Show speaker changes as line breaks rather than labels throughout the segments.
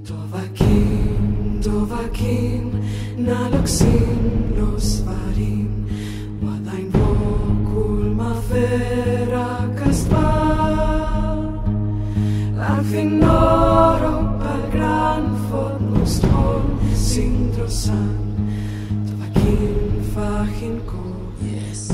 Tovakin, naloksin los varin, wadain vokul mafera kaspar, ang finoro pal gran fod nostron sindrosan, tovakin fachin ko. Yes.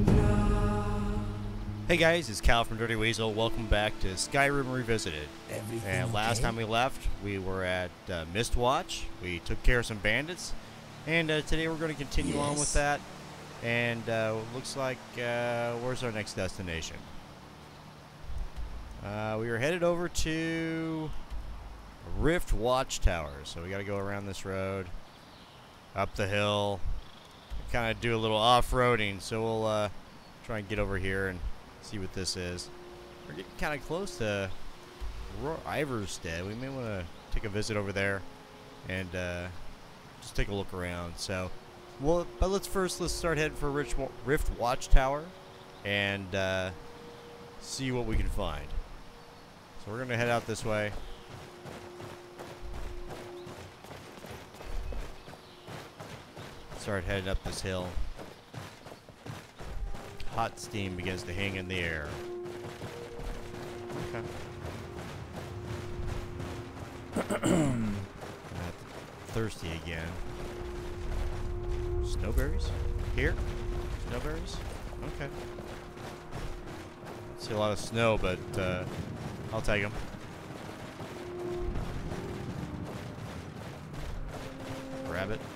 Hey guys, it's Cal from Dirty Weasel. Welcome back to Skyrim Revisited. And last time we left, we were at Mistwatch. We took care of some bandits, and today we're going to continue on with that. And looks like where's our next destination? We were headed over to Rift Watchtower, so we got to go around this road, up the hill, kind of do a little off-roading. So we'll try and get over here and see what this is. We're getting kind of close to Ivarstead. We may want to take a visit over there and just take a look around. So, well, but let's start heading for Rift Watchtower and see what we can find. So we're gonna head out this way. Start heading up this hill. Hot steam begins to hang in the air. Okay. Thirsty again. Snowberries? Here? Snowberries? Okay. See a lot of snow, but I'll take them. Grab it.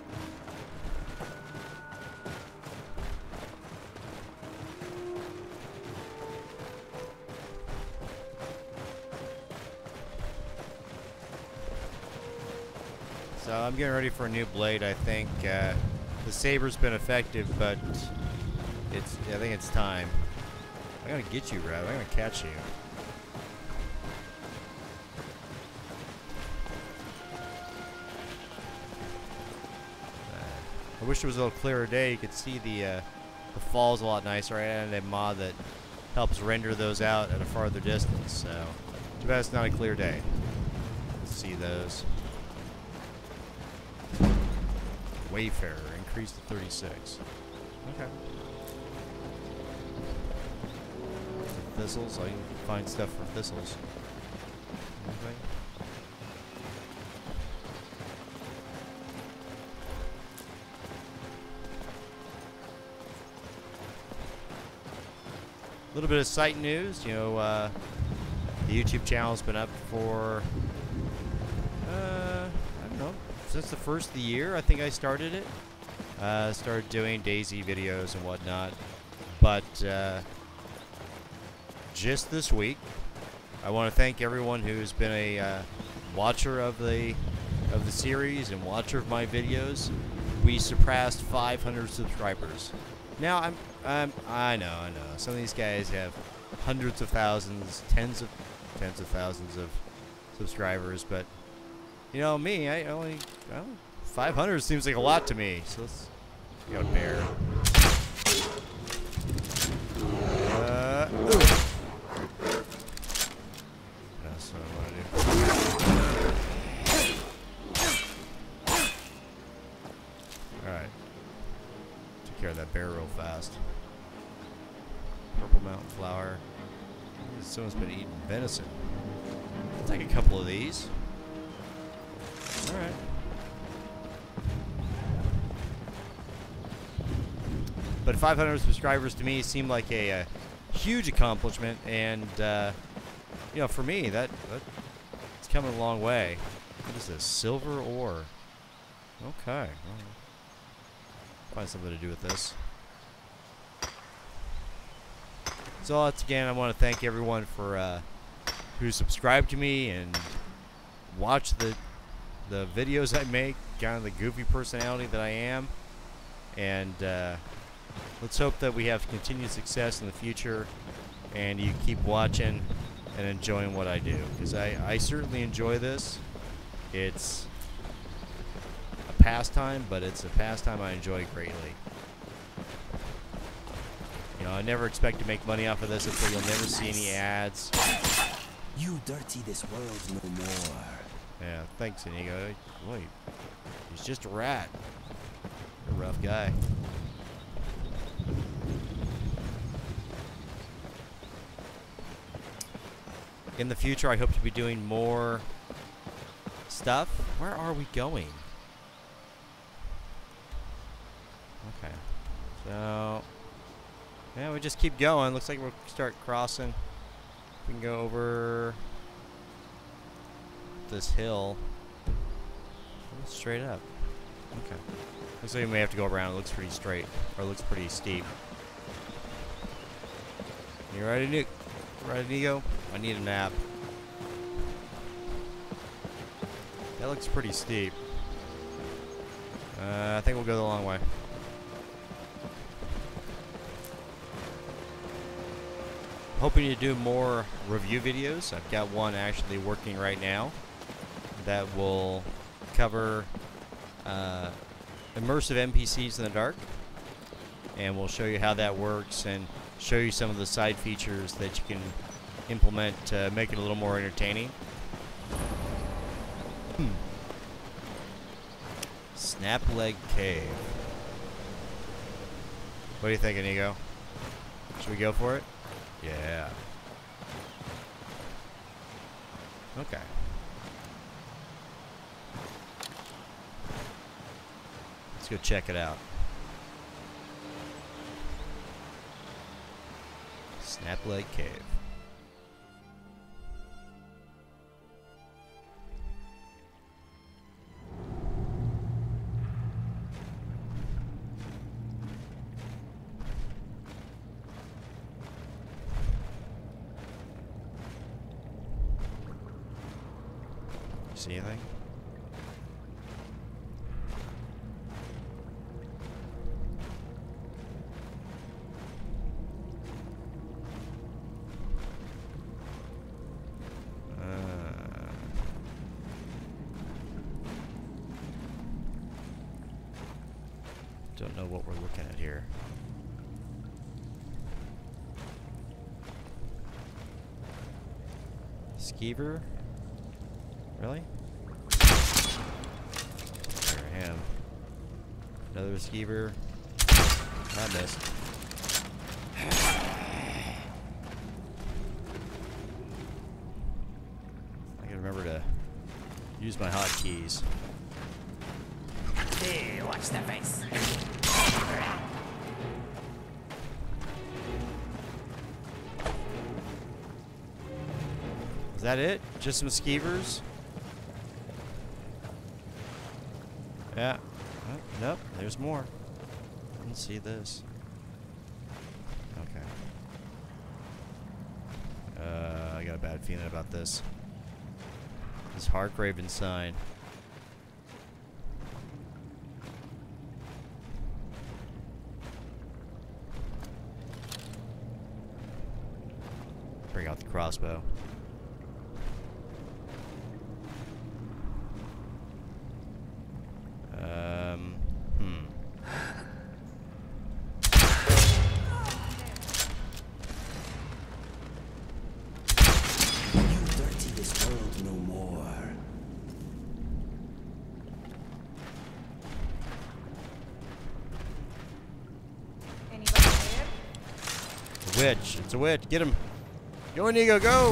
So I'm getting ready for a new blade. I think the saber's been effective, but I think it's time. I'm gonna get you, Brad. I'm gonna catch you. I wish it was a little clearer day. You could see the falls a lot nicer. I added a mod that helps render those out at a farther distance. So too bad it's not a clear day. Let's see those. Wayfarer increased to 36. Okay. For thistles, I can find stuff for thistles. Anything? A little bit of site news. You know, the YouTube channel's been up for I don't know, since the first of the year. I think I started it. Started doing DayZ videos and whatnot. But just this week, I want to thank everyone who's been a watcher of the series and watcher of my videos. We surpassed 500 subscribers. Now I know. Some of these guys have hundreds of thousands, tens of thousands of subscribers, but you know me, I only 500 seems like a lot to me. So let's go bear. That's what I want to do. All right, took care of that bear real fast. Purple mountain flower. Someone's been eating venison. I'll take a couple of these. Alright. But 500 subscribers to me seemed like a huge accomplishment, and you know, for me, that's coming a long way. What is this? Silver ore. Okay. Find something to do with this. So once again, I want to thank everyone for who subscribed to me and watch the videos I make, kind of the goofy personality that I am. And let's hope that we have continued success in the future, and you keep watching and enjoying what I do, because I certainly enjoy this. It's a pastime, but it's a pastime I enjoy greatly. You know, I never expect to make money off of this until you'll never see any ads.
You dirty this world no more.
Yeah, thanks, Inigo. Wait, he's just a rat. A rough guy. In the future, I hope to be doing more stuff. Where are we going? Okay. So, yeah, we just keep going. Looks like we'll start crossing. We can go over this hill. Straight up. Okay. Looks like we may have to go around. It looks pretty straight. Or it looks pretty steep. You ready, Nick? Ready, Nigo? I need a nap. That looks pretty steep. I think we'll go the long way. Hoping to do more review videos. I've got one actually working right now that will cover immersive NPCs in the dark, and we'll show you how that works and show you some of the side features that you can implement to make it a little more entertaining. Snapleg Cave. What do you think, Inigo? Should we go for it? Yeah. Okay. Let's go check it out. Snapleg Cave. See anything? Don't know what we're looking at here. Skeever? Really? There I am. Another skeever. I missed. I gotta remember to use my hotkeys.
Hey, watch the face.
Is that it? Just some skeevers? Yeah. Oh, nope. There's more. Let's see this. Okay. I got a bad feeling about this. This Hargraven sign. Bring out the crossbow. Witch. It's a witch. Get him. Go, Inigo, go!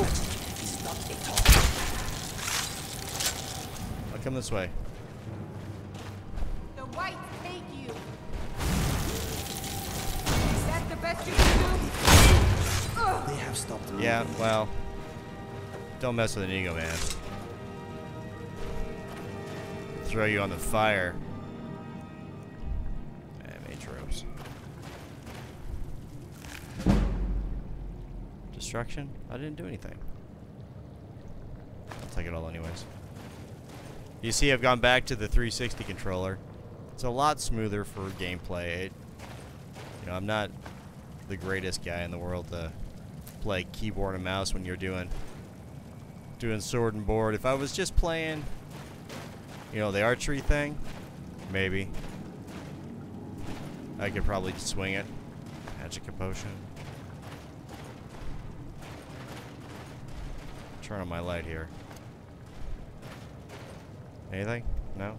I'll come this way.
The whites take you. Is that the best you can do? Ugh.
They have stopped moving.
Yeah, well. Don't mess with Inigo, man. Throw you on the fire. Mage robes. Destruction? I didn't do anything. I'll take it all anyways. You see, I've gone back to the 360 controller. It's a lot smoother for gameplay. You know, I'm not the greatest guy in the world to play keyboard and mouse when you're doing sword and board. If I was just playing, you know, the archery thing, maybe I could probably swing it. Magic potion. Turn on my light here. Anything? No?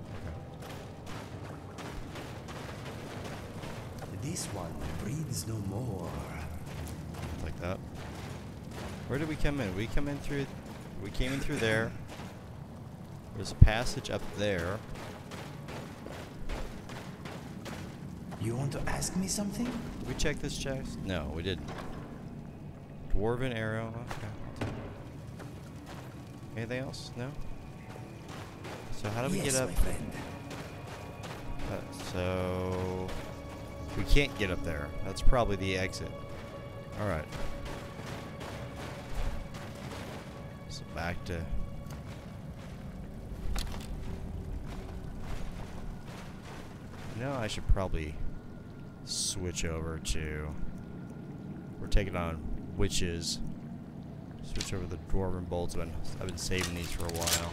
This one breathes no more.
Like that. Where did we come in? We come in through... We came in through there. There's a passage up there.
You want to ask me something?
Did we check this chest? No, we didn't. Dwarven arrow. Okay. Anything else? No? So how do we get up?
My friend.
So... We can't get up there. That's probably the exit. Alright. So back to... You know, I should probably switch over to... We're taking on witches. Switch over to the Dwarven bolts. I've been saving these for a while.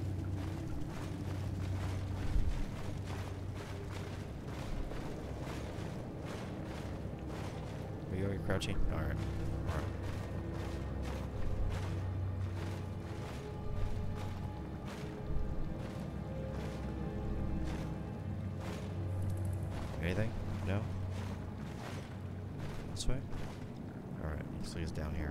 Are you crouching? Alright. Alright. Anything? No? This way? Alright, looks like it's down here.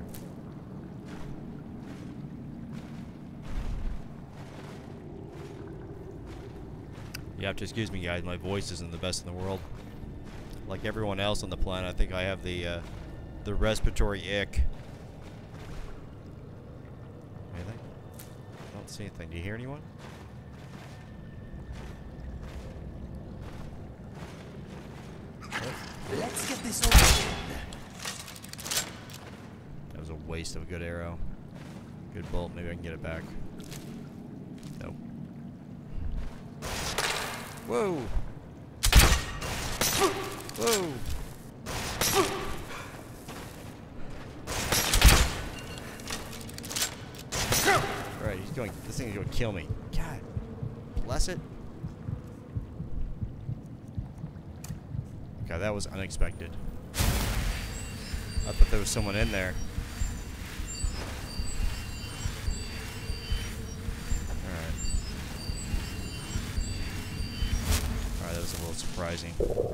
You have to excuse me, guys. My voice isn't the best in the world. Like everyone else on the planet, I think I have the respiratory ick. Anything? I don't see anything. Do you hear anyone?
Let's get this over with.
That was a waste of a good arrow. Good bolt. Maybe I can get it back. Nope. Whoa! Whoa! Alright, he's going. This thing's going to kill me. God. Bless it. God, that was unexpected. I thought there was someone in there. Alright. Alright, that was a little surprising.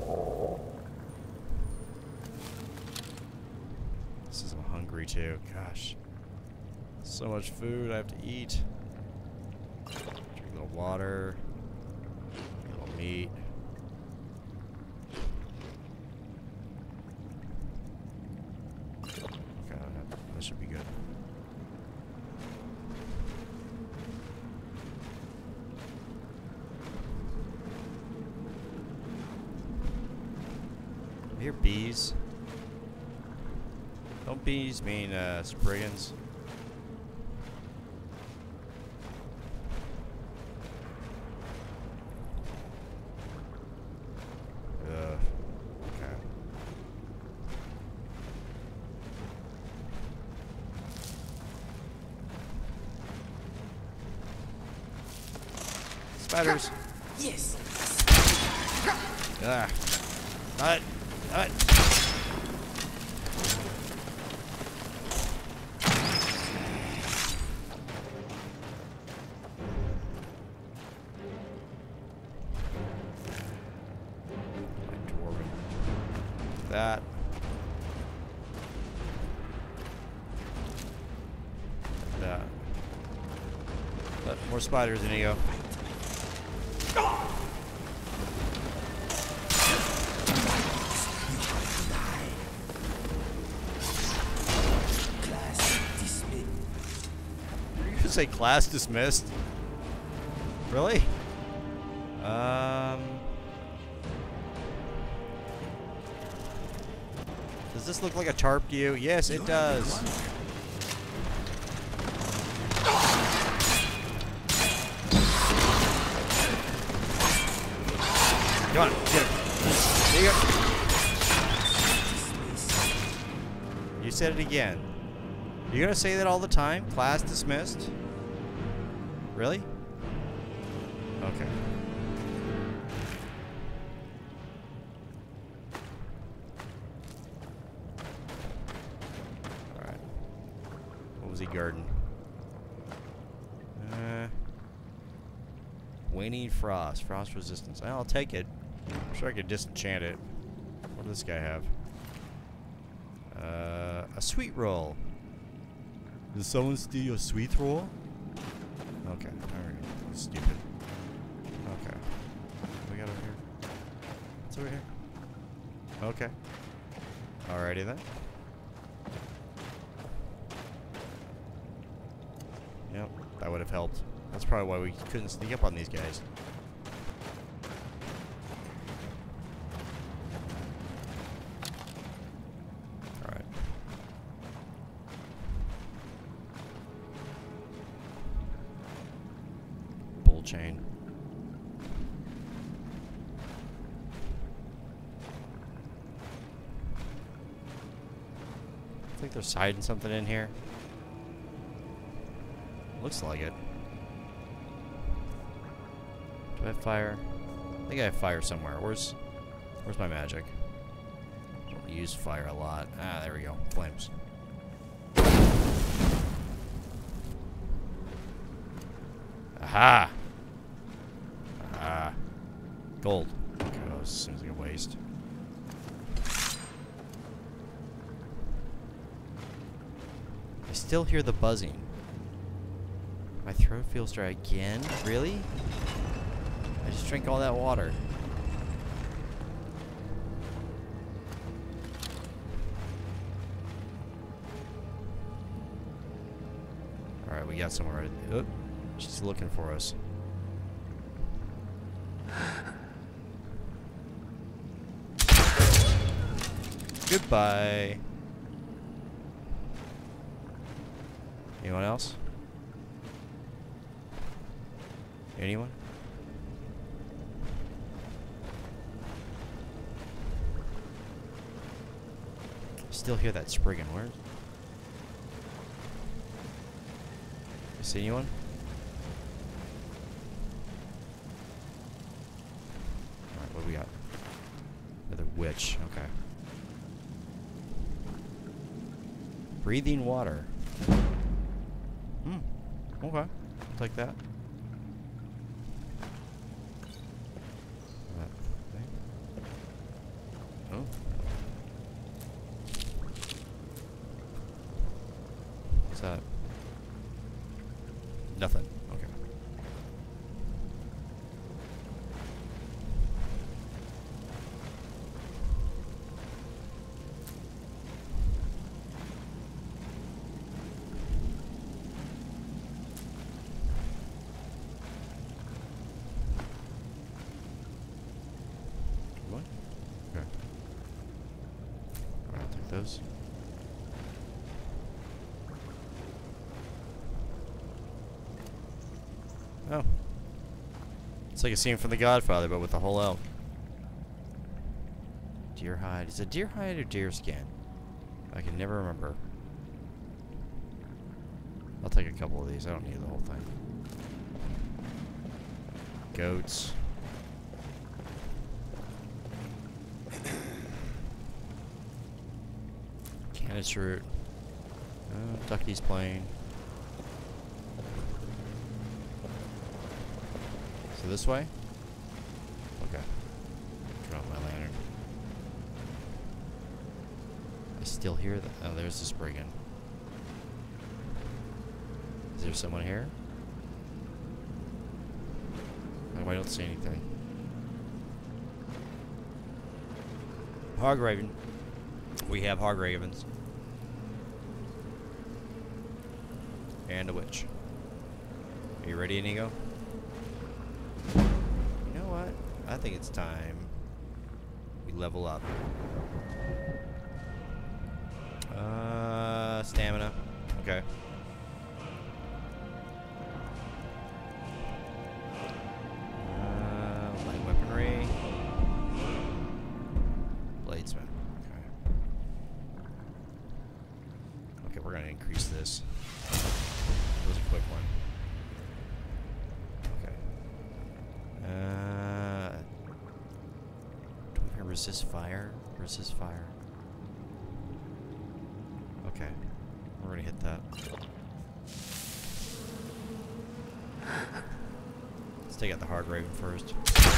This is, I'm hungry too. Gosh. So much food I have to eat. Drink a little water. A little meat. Okay, that should be good. I hear bees. Don't bees mean spriggans? Okay. Spiders.
Yes.
Ah. Nut. Nut. That. That. More spiders, Inigo. You say class dismissed? Really? Does this look like a tarp to you? Yes, it does. Come on, get it. There you go. You said it again. You're gonna say that all the time? Class dismissed? Really? Okay. Alright. What was he guarding? Waning Frost. Frost resistance. I'll take it. I'm sure I could disenchant it. What does this guy have? A sweet roll. Did someone steal your sweet roll? Okay. Alright. Stupid. Okay. What we got over here? What's over here? Okay. Alrighty then. Yep, that would have helped. That's probably why we couldn't sneak up on these guys. Alright. Bull chain. I think they're hiding something in here. Looks like it. Do I have fire? I think I have fire somewhere. Where's my magic? I don't use fire a lot. Ah, there we go. Flames. Aha! Ah. Gold. Okay, that seems like a waste. I still hear the buzzing. My throat feels dry again? Really? I just drank all that water. Alright, we got somewhere. Oh, she's looking for us. Goodbye. Anyone else? Anyone? Still hear that Spriggan. Where? You see anyone? Alright, what do we got? Another witch. Okay. Breathing water. Okay. I'll take that. Oh. What's that? Nothing. Okay. What? Okay. Alright, I'll take those. Oh. It's like a scene from The Godfather, but with a whole elk. Deer hide. Is it deer hide or deer skin? I can never remember. I'll take a couple of these. I don't need the whole thing. Goats. Canis root. Ducky's plane. So this way? Okay. Turn off my lantern. I still hear that. Oh, there's the Spriggan. Is there someone here? Oh, I don't see anything. Hograven. We have Hogravens. And a witch. Are you ready, Inigo? You know what? I think it's time we level up. Stamina. Okay. Light weaponry. Bladesman. Okay. Okay, we're gonna increase this. That was a quick one. Okay. Do we resist fire? Resist fire. Okay. We're gonna hit that. Let's take out the Hargraven first.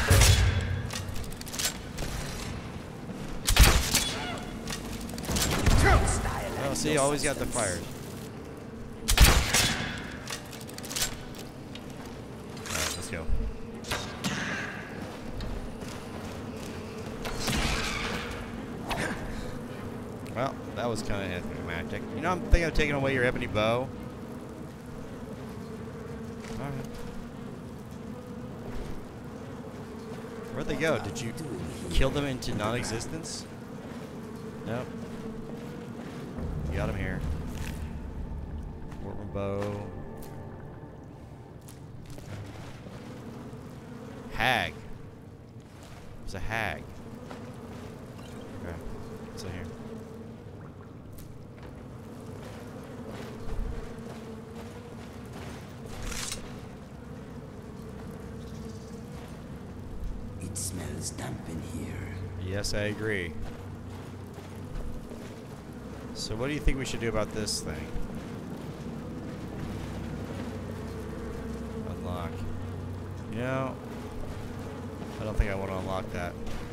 Oh, see, always got the fires. Alright, let's go. Well, that was kind of anticlimactic. You know, I'm thinking of taking away your ebony bow. Alright. Where'd they go? Did you kill them into non-existence? Nope. You got him here. Dwarven bow. Hag. There's a hag. Okay. What's in here?
It smells damp in here.
Yes, I agree. So what do you think we should do about this thing? Unlock. You know, I don't think I want to unlock that.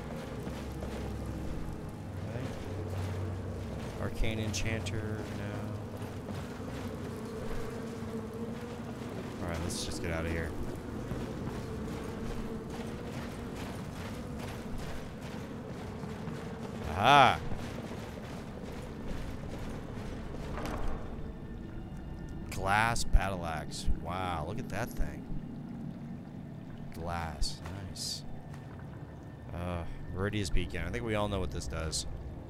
Okay. Arcane Enchanter, no. Alright, let's just get out of here. Aha! Glass battle axe. Wow, look at that thing. Glass. Nice. Meridia's Beacon. I think we all know what this does.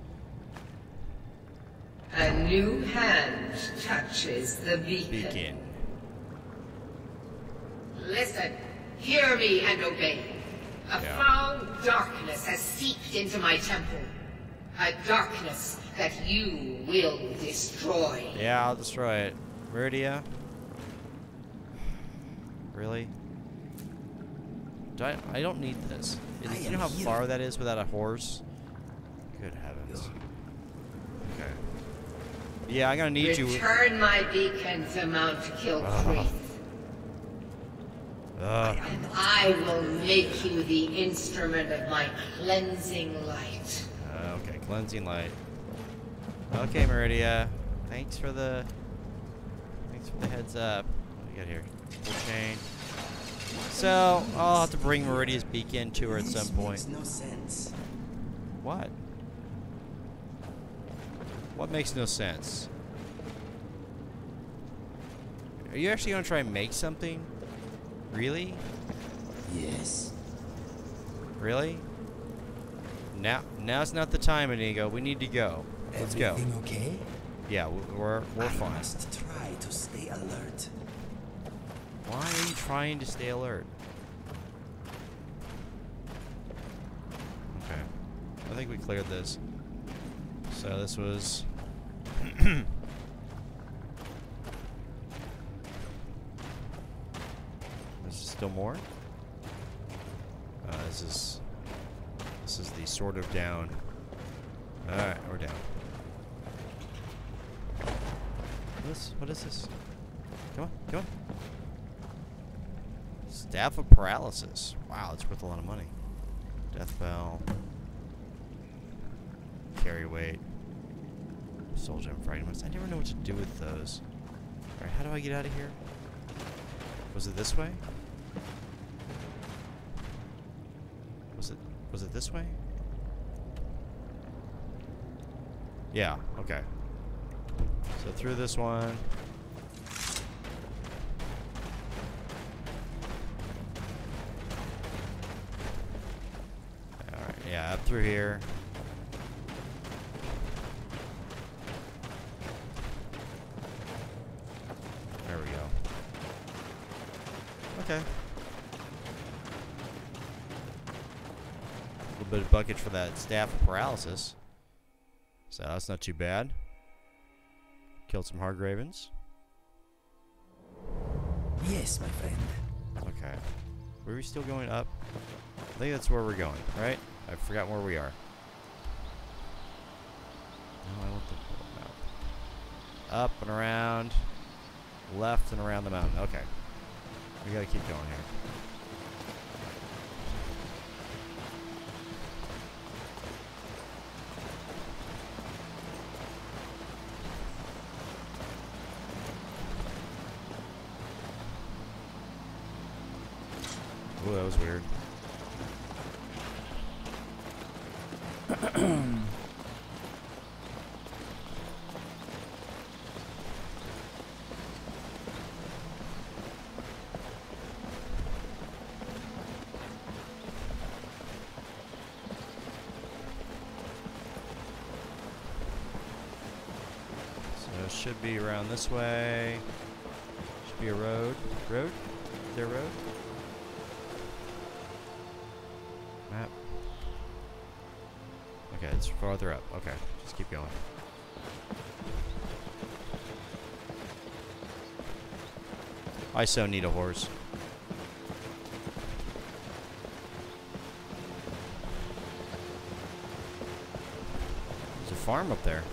A new hand touches the beacon.
Beacon.
Listen, hear me and obey. A
Yeah.
foul darkness has seeped into my temple. A darkness that you will destroy.
Yeah, I'll destroy it. Meridia? Really? I don't need this. Do you know how far that is without a horse? Good heavens. Okay. Yeah, I'm gonna need you.
Return my beacon to Mount Kilcreath. And I will make you the instrument of my cleansing light.
Okay, cleansing light. Okay, Meridia. Thanks for the heads up. What do you got here? Full chain. So I'll have to bring Meridia's Beacon to her at some point.
Makes no sense.
What? What makes no sense? Are you actually gonna try and make something? Really?
Yes.
Really? Now's not the time, Inigo. We need to go. Let's go.
Everything okay?
Yeah, we're
I
fine.
must try to stay alert.
Why are you trying to stay alert? Okay. I think we cleared this. So this was... There's still more? This is the Sword of Down. Alright, we're down. What is this? Come on, come on. Staff of Paralysis. Wow, that's worth a lot of money. Death Bell. Carry weight. Soul Gem Fragments. I never know what to do with those. Alright, how do I get out of here? Was it this way? Was it this way? Yeah, okay. So through this one. Alright, yeah, up through here. There we go. Okay. A little bit of bucket for that Staff of Paralysis. So that's not too bad. Killed some Hargravens.
Yes, my friend.
Okay. Were we still going up? I think that's where we're going, right? I've forgotten where we are. No, I want the map. Up and around. Left and around the mountain. Okay. We gotta keep going here. Oh, that was weird. So it should be around this way. Should be a road. Road? Is there a road? Map. Okay, it's farther up. Okay, just keep going. I so need a horse. There's a farm up there.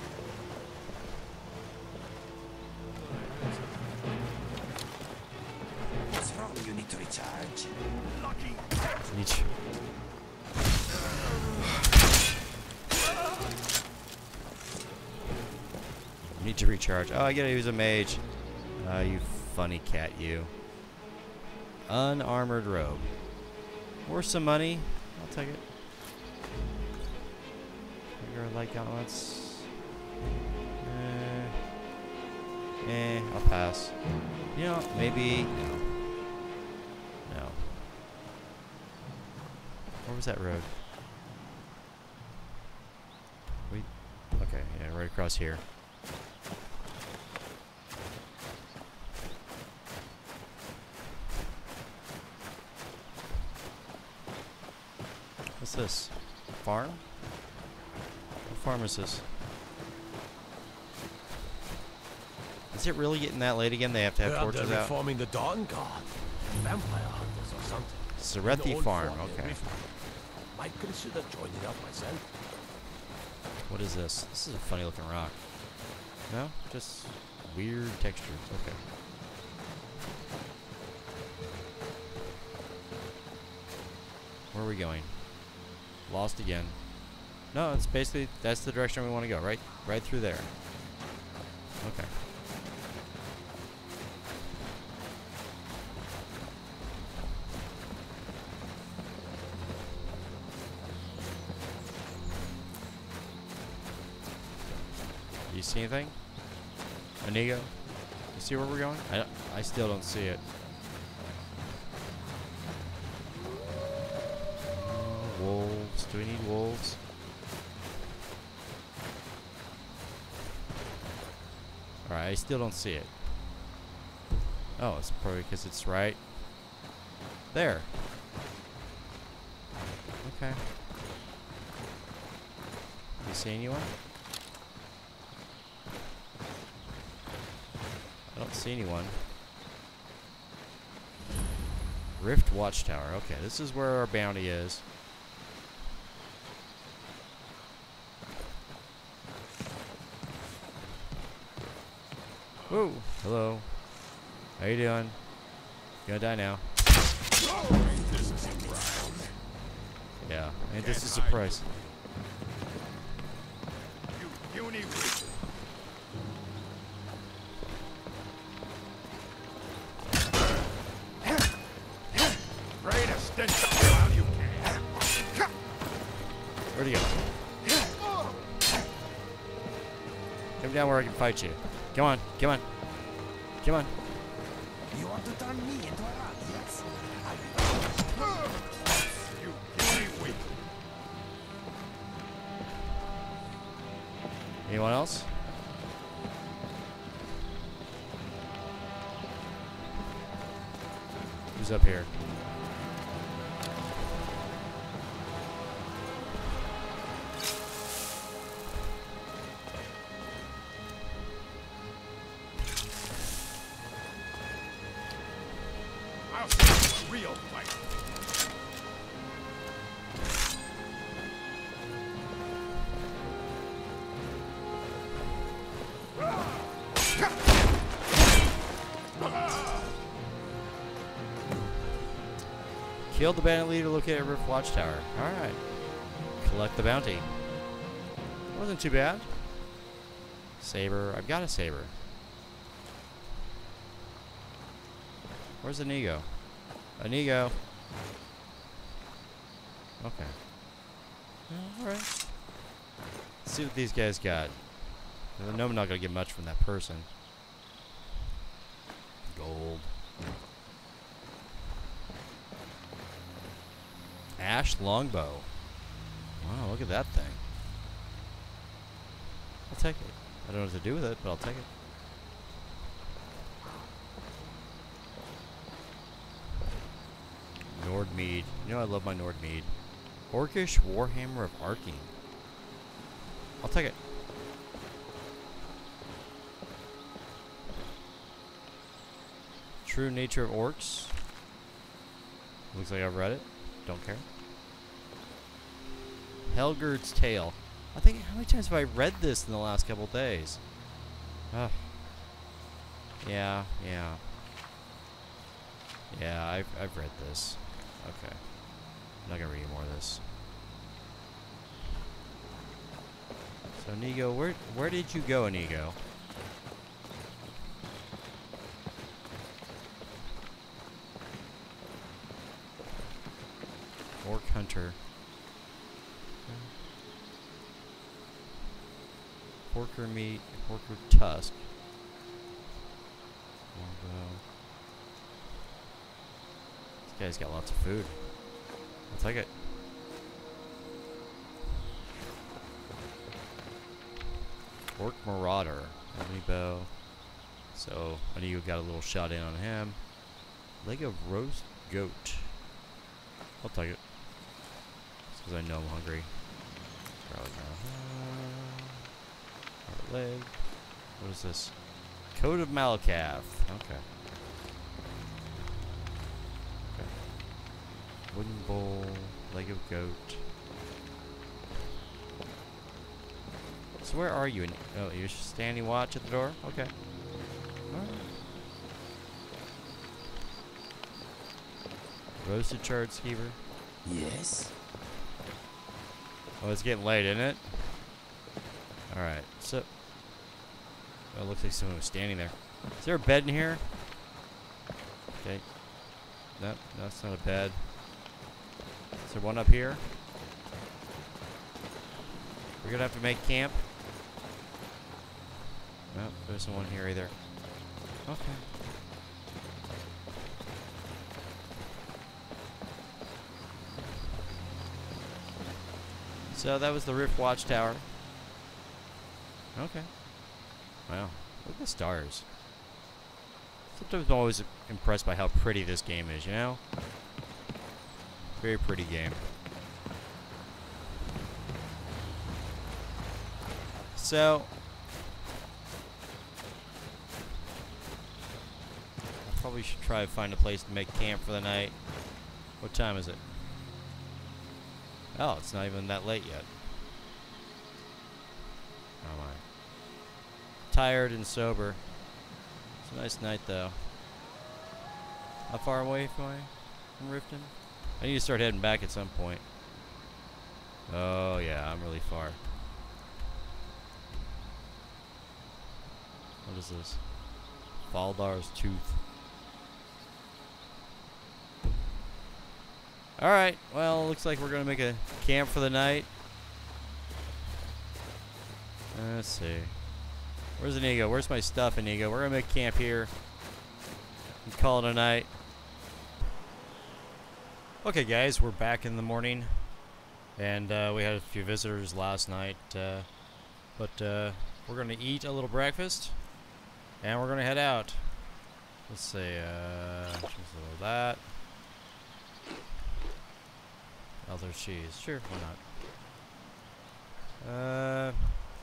What's wrong? You need to recharge. Lucky.
Need to- Need to recharge. Oh, I gotta use a mage. You funny cat, you. Unarmored robe. Worth some money. I'll take it. Your light gauntlets. I'll pass. You know, maybe. No. No. Where was that road? Wait. Okay, yeah, right across here. What's this? Farm? What farm is this? Is it really getting that late again? They have to have torches
They're
out?
reforming the Dawn Guard. Vampire hunters or something.
Serethi
An old
Farm,
fort in
okay.
Rift. Might consider joining up myself.
What is this? This is a funny looking rock. No? Just weird textures. Okay. Where are we going? Lost again. No, it's basically, that's the direction we want to go. Right through there. Okay. Do you see anything? Inigo? You see where we're going? I still don't see it. Wolves. Do we need wolves? Alright, I still don't see it. Oh, it's probably because it's right there. Okay. You see anyone? I don't see anyone. Rift Watchtower. Okay, this is where our bounty is. Whoa, hello. How you doing? Gonna die now. Yeah, ain't this a surprise? Where'd he go? Come down where I can fight you. Come on, come on. Come on.
You want to turn me into a rat? Yes.
You puny weak.
Anyone else? Who's up here?
I'll see a real fight.
Killed the bandit leader located at Rift Watchtower. Alright. Collect the bounty. Wasn't too bad. Saber. I've got a saber. Where's Inigo? Inigo. Okay. Alright. Let's see what these guys got. I know I'm not going to get much from that person. Gold. Ash longbow. Wow, look at that thing. I'll take it. I don't know what to do with it, but I'll take it. Nordmead. You know I love my Nordmead. Orcish Warhammer of Arcing. I'll take it. True Nature of Orcs. Looks like I've read it. Don't care. Helgurd's Tale. I think, how many times have I read this in the last couple days? Ugh. Yeah. Yeah, I've read this. Okay. I'm not gonna read any more of this. So Inigo, where did you go, Inigo? Orc Hunter. Porker meat, porker tusk. Longbow. This guy's got lots of food. I'll take it. Orc Marauder. Ebony bow. So, I knew you got a little shot in on him. Leg of roast goat. I'll take it. Just because I know I'm hungry. Probably not. Leg. What is this? Coat of Malakath. Okay. Wooden bowl. Leg of goat. So where are you? Oh, you're standing watch at the door? Okay. Alright. Roasted charred skeever.
Yes.
Oh, it's getting late, isn't it? Alright, so... Oh, it looks like someone was standing there. Is there a bed in here? Okay. Nope, that's not a bed. Is there one up here? We're gonna have to make camp? Nope, there's no one here either. Okay. So that was the Rift Watchtower. Okay. Wow. Look at the stars. Sometimes I'm always impressed by how pretty this game is, you know? Very pretty game. So... I probably should try to find a place to make camp for the night. What time is it? Oh, it's not even that late yet. Oh my. Tired and sober. It's a nice night though. How far away am I from Riften? I need to start heading back at some point. Oh yeah, I'm really far. What is this? Faldar's Tooth. Alright, well, looks like we're going to make a camp for the night. Let's see. Where's Inigo? Where's my stuff, Inigo? We're going to make camp here. And call it a night. Okay, guys, we're back in the morning. And we had a few visitors last night. But we're going to eat a little breakfast. And we're going to head out. Let's see. Just a little of that. Other cheese. Sure, why not?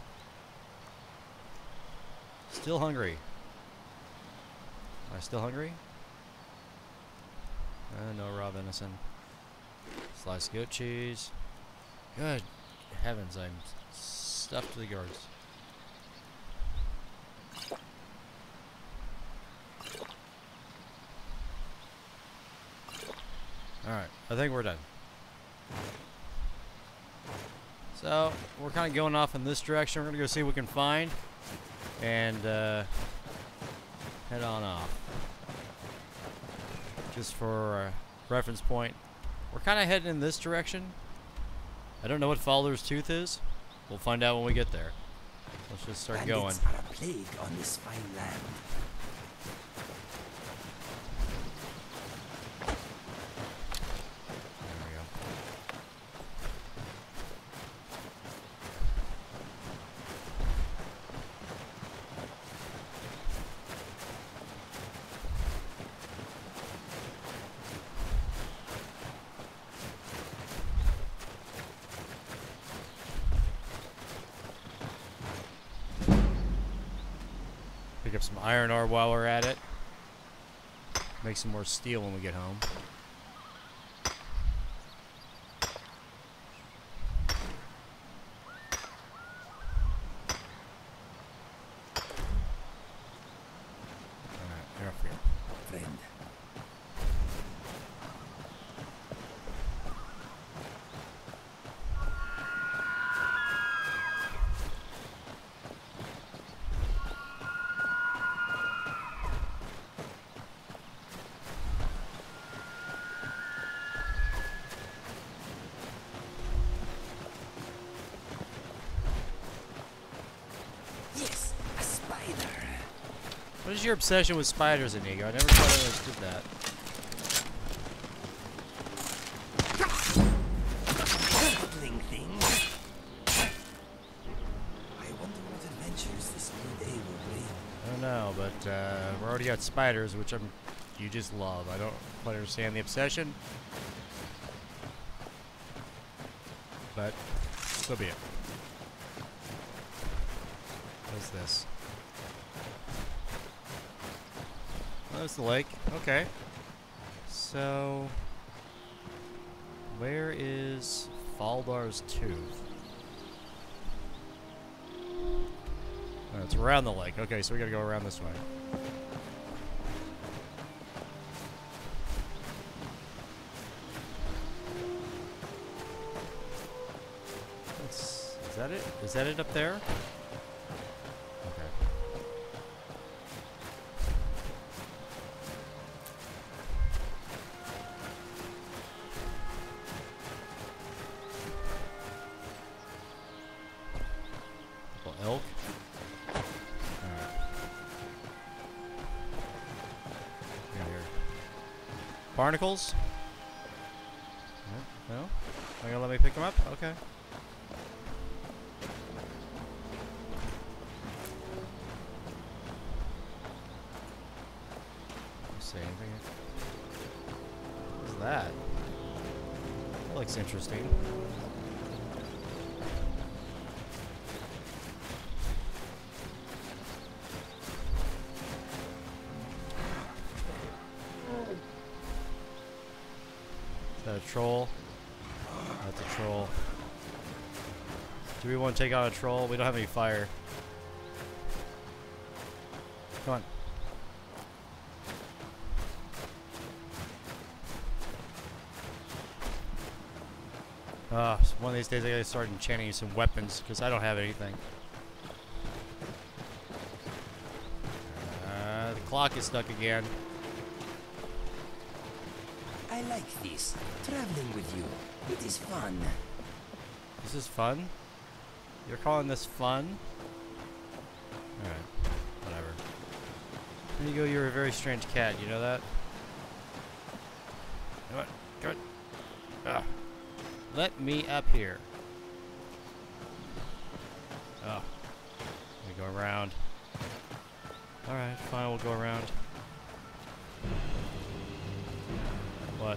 Still hungry. Am I still hungry? No raw venison. Sliced goat cheese. Good heavens, I'm stuffed to the gills. Alright, I think we're done. So, we're kind of going off in this direction. We're going to go see what we can find. And, head on off. Just for reference point. We're kind of heading in this direction. I don't know what Fowler's Tooth is. We'll find out when we get there. Let's just start going.
Bandits are a plague on this fine land.
There we go. Pick up some iron ore while we're at it. Make some more steel when we get home. Alright, you're up here.
Friend. Yes, a spider.
What is your obsession with spiders, Inigo? I never quite understood that.
Struggling things. I wonder what adventures this new day will bring.
I don't know, but we already got spiders, which you just love. I don't quite understand the obsession, but so be it. What is this? Oh, that's the lake. Okay. So, where is Faldar's Tooth? Oh, it's around the lake. Okay, so we gotta go around this way. Is that it? Is that it up there? Okay. Couple elk. Alright. Got here. Barnacles? No? No? Are you gonna let me pick them up? Okay. Say anything? What's that? That looks interesting. Is that a troll? That's a troll. Do we want to take out a troll? We don't have any fire. Come on. One of these days I gotta start enchanting some weapons because I don't have anything. The clock is stuck again.
I like this. Traveling with you. It is fun.
This is fun? You're calling this fun? Alright, whatever. There you go, you're a very strange cat, you know that? Come on, come on. Ugh. Let me up here. Oh. Let me go around. Alright, fine, we'll go around. What?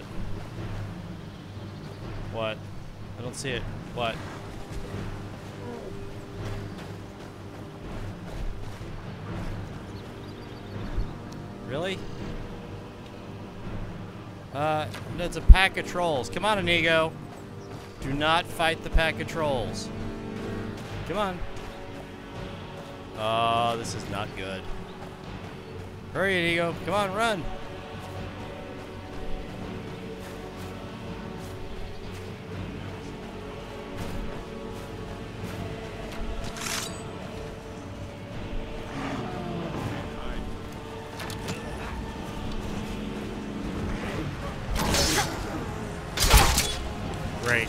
What? I don't see it. What? Really? It's a pack of trolls. Come on, Inigo. Do not fight the pack of trolls. Come on. Oh, this is not good. Hurry, Inigo. Come on, run. Great.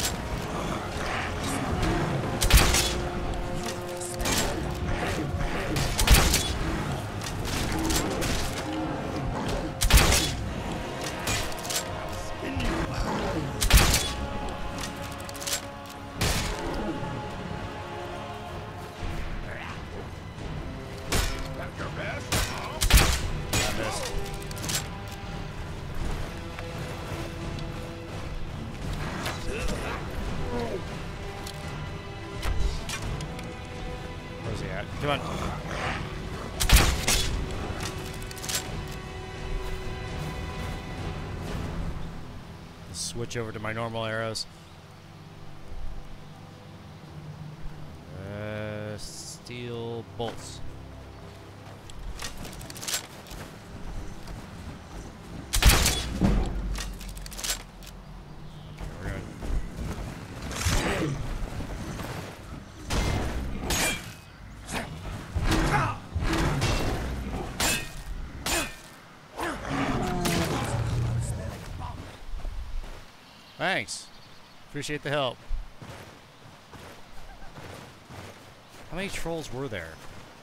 I missed. Where's he at? Come on. Let's switch over to my normal arrows. Steel bolts. Thanks. Appreciate the help. How many trolls were there?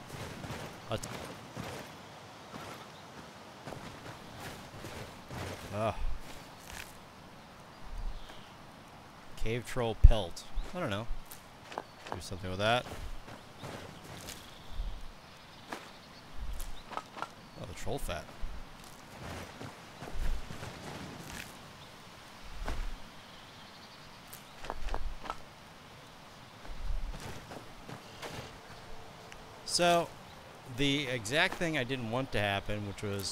Ugh. Cave troll pelt. I don't know. Do something with that. Oh, the troll fat. So, the exact thing I didn't want to happen, which was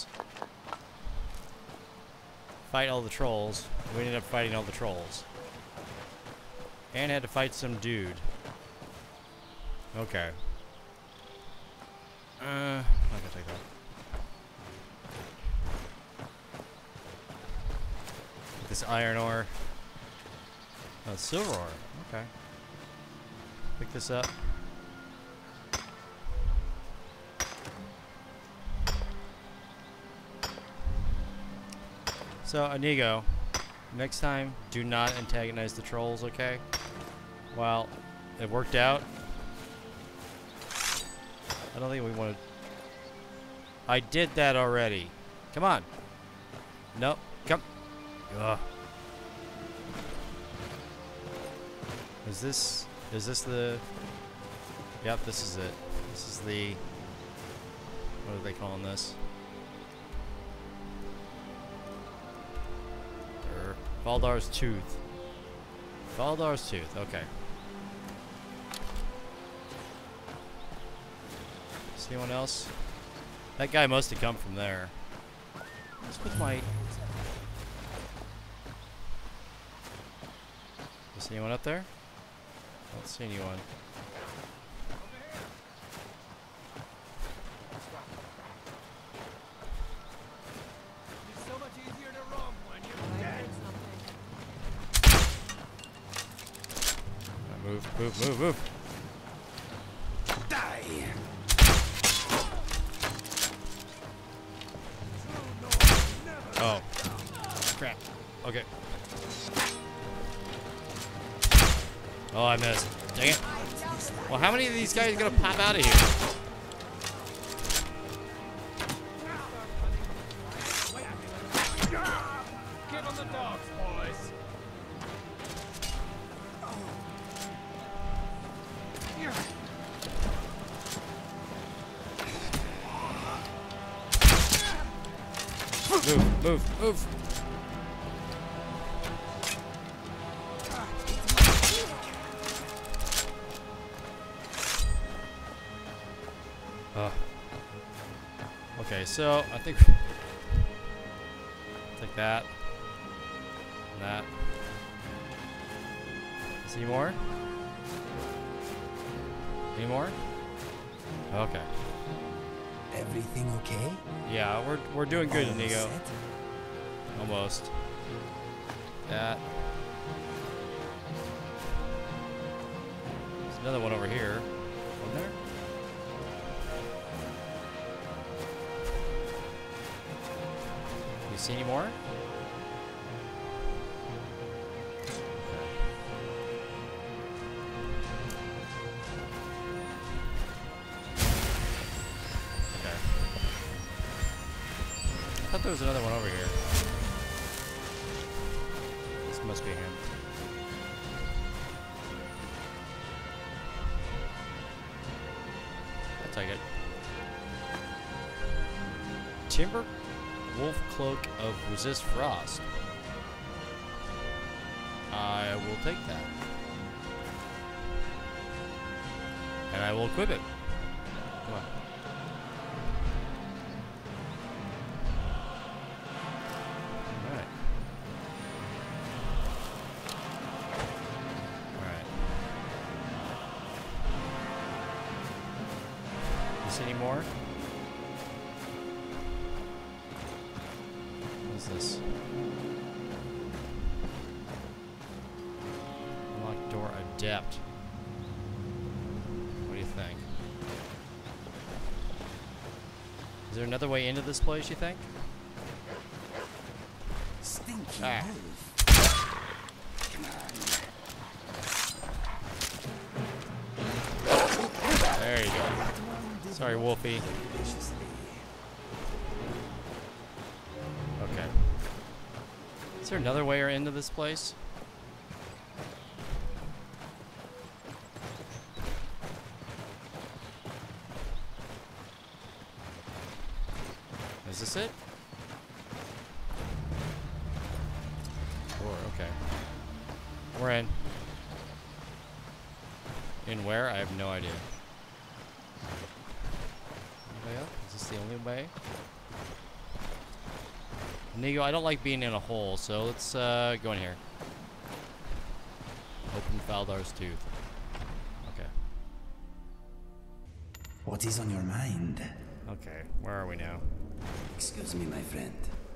fight all the trolls, we ended up fighting all the trolls. And had to fight some dude. Okay. I'm not gonna take that. This iron ore. Oh, silver ore. Okay. Pick this up. So, Inigo, next time, do not antagonize the trolls, okay? Well, it worked out. I don't think we want to... I did that already. Come on. Nope. Come. Ugh. Is this the... Yep, this is it. This is the... What are they calling this? Baldar's Tooth. Baldar's Tooth, okay. Is anyone else? That guy must have come from there. What's with my... Is anyone up there? I don't see anyone. Move.
Die.
Oh. Crap. Okay. Oh, I missed. Dang it. Well, how many of these guys are gonna pop out of here?
Get on the dogs, boys.
Move. Okay, so I think like that. And that. See more? Any more? Okay.
Everything okay?
Yeah, we're doing good,
All
Inigo.
set?
Almost. That. There's another one over here. One there? You see any more? there was another one over here. This must be him. I'll take it. Timber Wolf Cloak of Resist Frost. I will take that. And I will equip it. Come on. Alright. Alright. Is any more? What is this? Unlock door adept. What do you think? Is there another way into this place, you think?
Stinky
Ah.
wolf.
There you go. Sorry, Wolfie. Okay. Is there another way into this place? Is this it? Door, okay. We're in. In where? I have no idea. Anybody else? Is this the only way? Nigo, I don't like being in a hole, so let's go in here. Open Faldar's tooth. Okay.
What is on your mind?
Okay, where are we now?
Excuse me, my friend.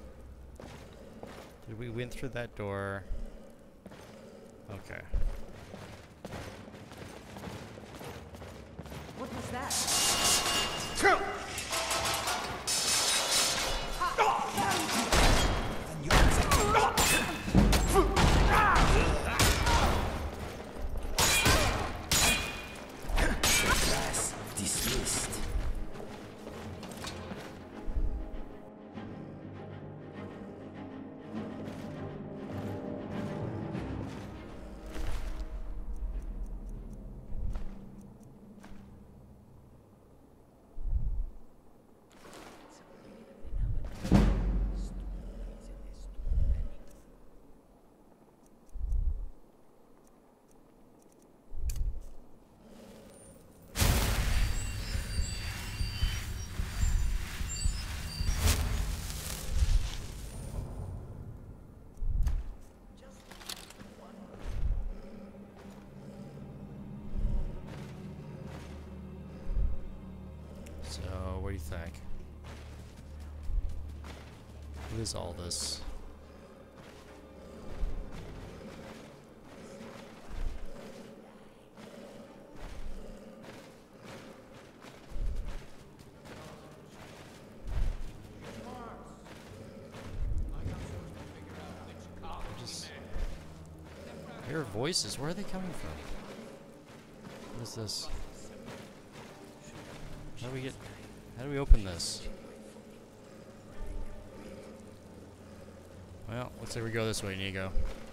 Did we went through that door? Okay.
What was that?
Class dismissed.
So, what do you think? What is all this? I hear voices. Where are they coming from? What is this? How do we open this? Well, looks like we go this way, Nigo.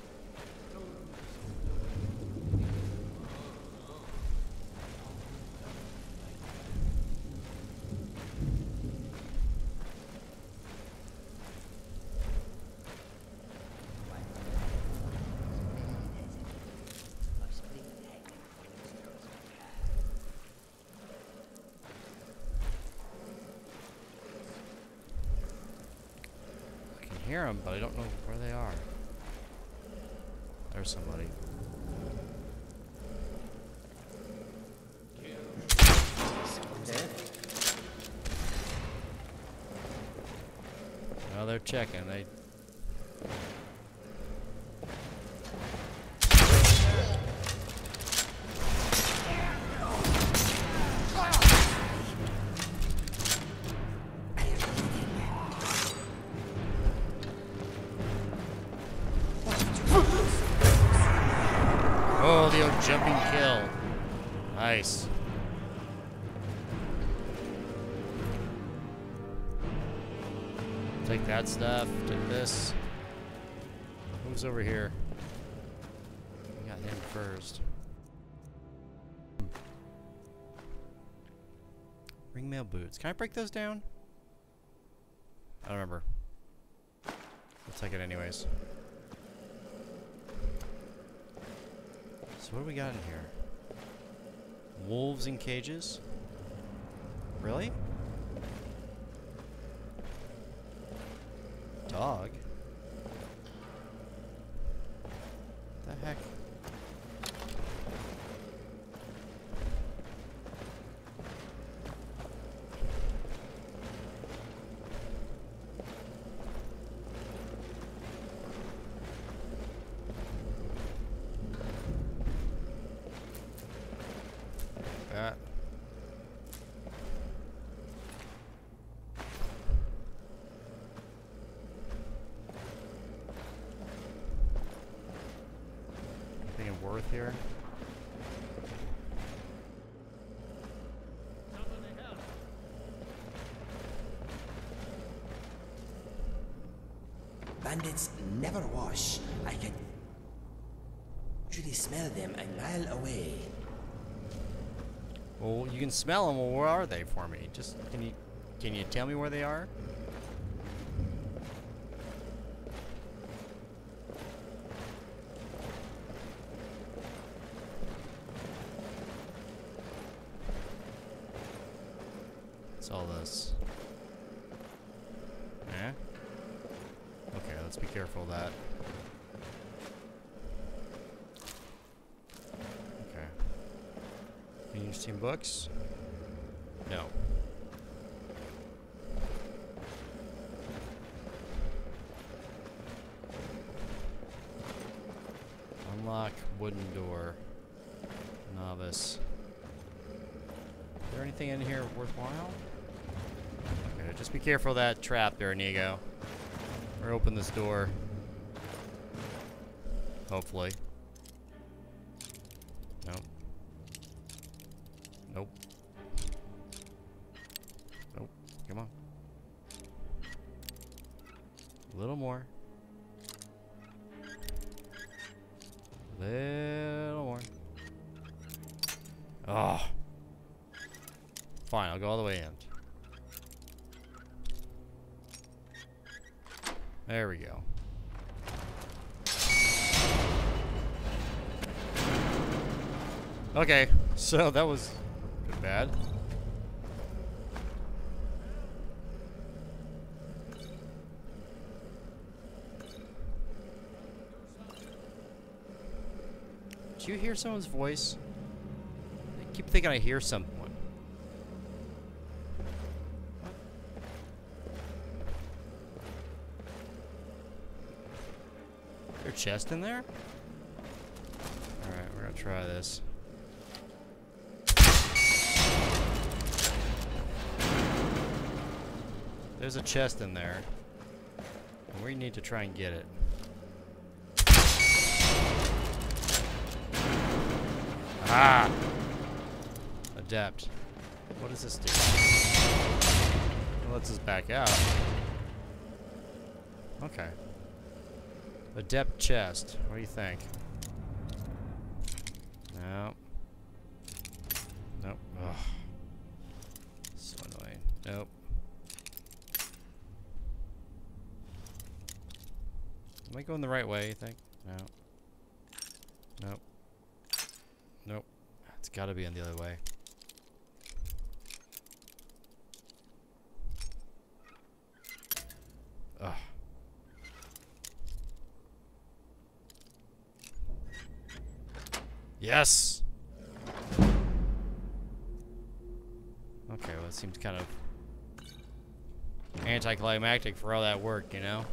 Hear them, but I don't know where they are. There's somebody. Oh, they're checking. They. Oh, the old jumping kill. Nice. Take that stuff. Take this. Who's over here? We got him first. Ringmail boots. Can I break those down? I don't remember. I'll take it anyways. So what do we got in here? Wolves in cages? Really? Dog? What the heck? That. Anything of worth here?
Bandits never wash. I can usually smell them a mile away.
Well, you can smell them. Well, where are they for me? Just can you tell me where they are? What's all this? Eh? Okay, let's be careful of that. Can you see books? No. Unlock wooden door. Novice. Is there anything in here worthwhile? Okay, just be careful of that trap there, Inigo. Or open this door. Hopefully. Nope. Nope. Nope. Come on. A little more. Little more. Oh. Fine, I'll go all the way in. There we go. Okay, so that was bad. Did you hear someone's voice? I keep thinking I hear someone. Is there a chest in there? Alright, we're gonna try this. There's a chest in there. And we need to try and get it. Ah! Adept. What does this do? It lets us back out. Okay. Adept chest. What do you think? No. Nope. Ugh. So annoying. Nope. Am I going the right way, you think? No. Nope. Nope. It's gotta be on the other way. Ugh. Yes! Okay, well it seems kind of anticlimactic for all that work, you know?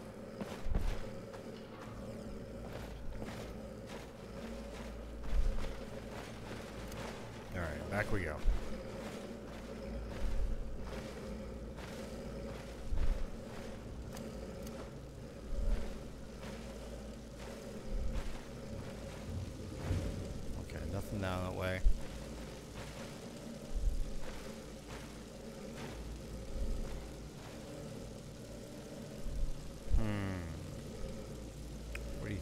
Alright, back we go. Okay, nothing down that way.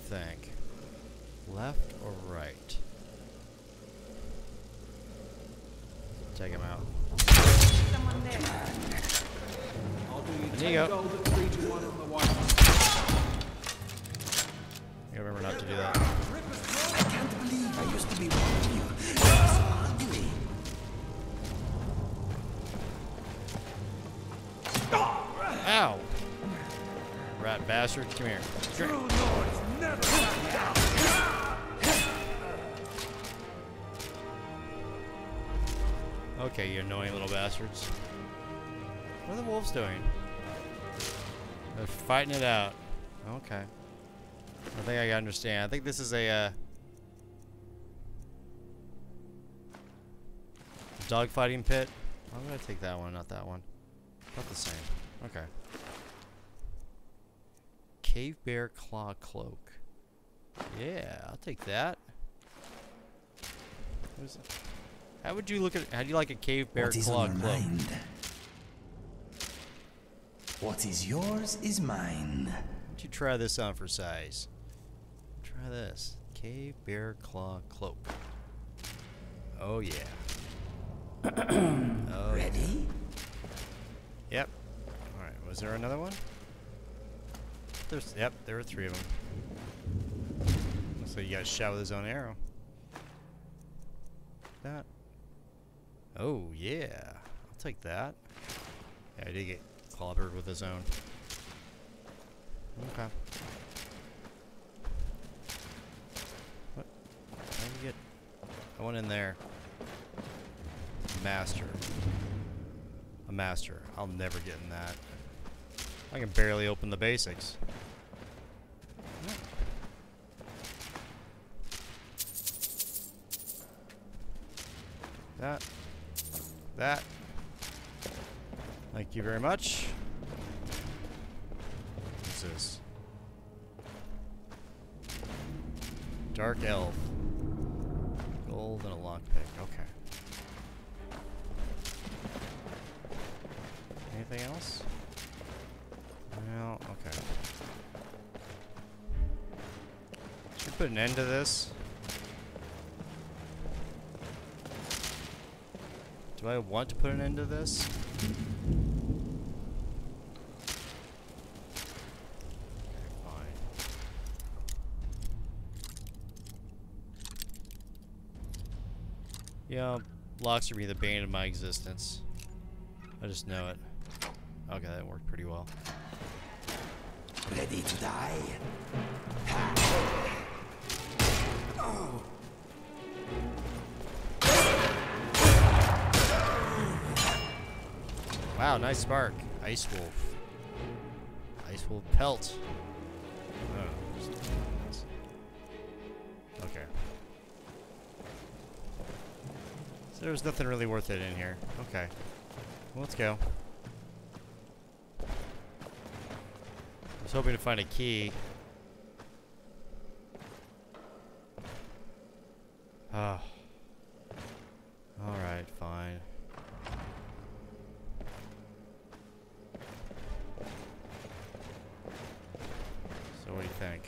think? Left or right? Take him out.
Someone there.
There you go. You remember not to do that.
I can't believe I used to be one of you. So ugly.
Ow! Rat bastard, come here. Drink. Okay, you annoying little bastards. What are the wolves doing? They're fighting it out. Okay. I think I understand. I think this is a dogfighting pit. I'm gonna take that one, not that one. Not the same. Okay. Cave bear claw cloak. Yeah, I'll take that. What is it? How would you look at? How do you like a cave bear
What is
claw
on your
cloak?
mind? What is yours is mine.
Why don't you try this on for size? Try this. Cave bear claw cloak. Oh yeah. Oh,
Ready?
yep. All right. Was there another one? Yep. There were 3 of them. Looks like you got shot with his own arrow. That. Oh yeah. I'll take that. Yeah, I did get clobbered with his own. Okay. What? How did you get? I went in there. Master. A master. I'll never get in that. I can barely open the basics. That. That. Thank you very much. What's this? Dark elf. Gold and a lockpick. Okay. Anything else? Well, okay. Should put an end to this. Do I want to put an end to this? Yeah, locks are be the bane of my existence. I just know it. Okay, that worked pretty well.
Ready to die? Oh.
Wow, nice spark. Ice wolf. Ice wolf pelt. Oh, just- okay. So there was nothing really worth it in here. Okay. Well, let's go. I was hoping to find a key. Oh. Alright, fine. So what do you think?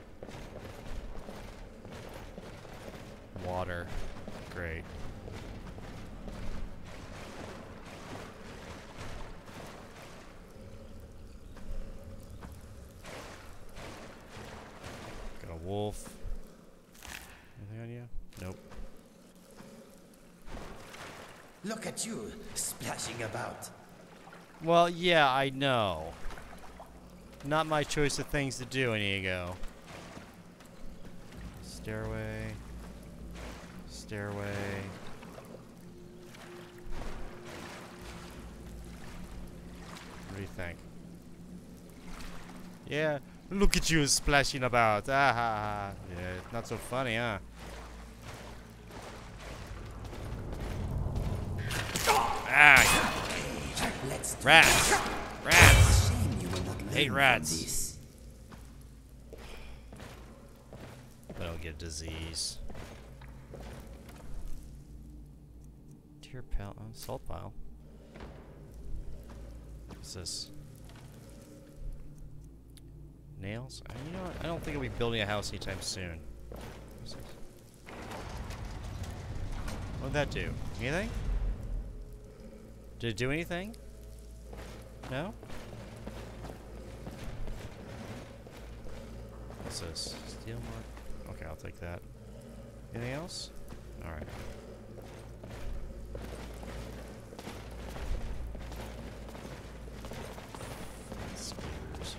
Water. Great. Got a wolf. Anything on you? Nope.
Look at you, splashing about.
Well, yeah, I know. Not my choice of things to do, Inigo. Stairway. Stairway. What do you think? Yeah, look at you splashing about. Ah ha ha. Yeah, not so funny, huh? Ah!
Let's do
Rats!
this.
Rats!
Shame you will not learn
Hate
from
rats.
this.
But I'll get a disease. Tear pile, salt pile. What's this? Nails? You know what? I don't think I'll be building a house anytime soon. What did that do? Anything? Did it do anything? No? What's this? Steel mark? Okay, I'll take that. Anything else? Alright. Spears.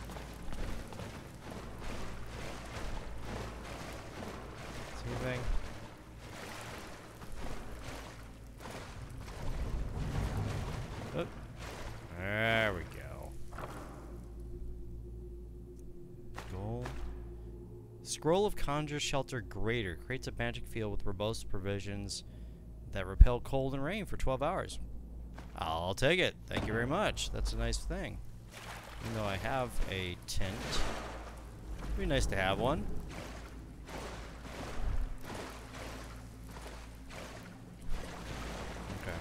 Anything? Oh. There we go. Gold. Scroll of Conjure Shelter Greater creates a magic field with robust provisions that repel cold and rain for 12 hours. I'll take it. Thank you very much. That's a nice thing. Even though I have a tent, it'd be nice to have one. Okay.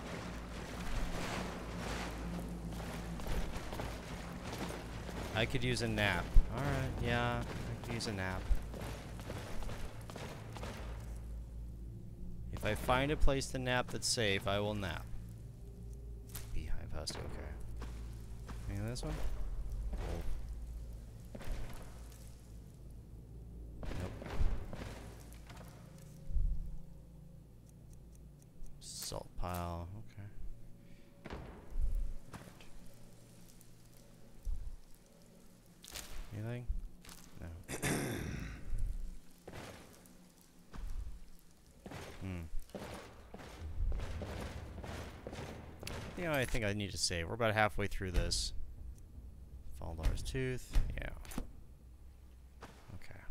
I could use a nap. Alright, yeah, I could use a nap. If I find a place to nap that's safe, I will nap. Beehive husk, okay. Maybe this one? Nope. Salt pile, okay. Anything? No. You know, I think I need to save. We're about halfway through this. Faldar's Tooth. Yeah. Okay.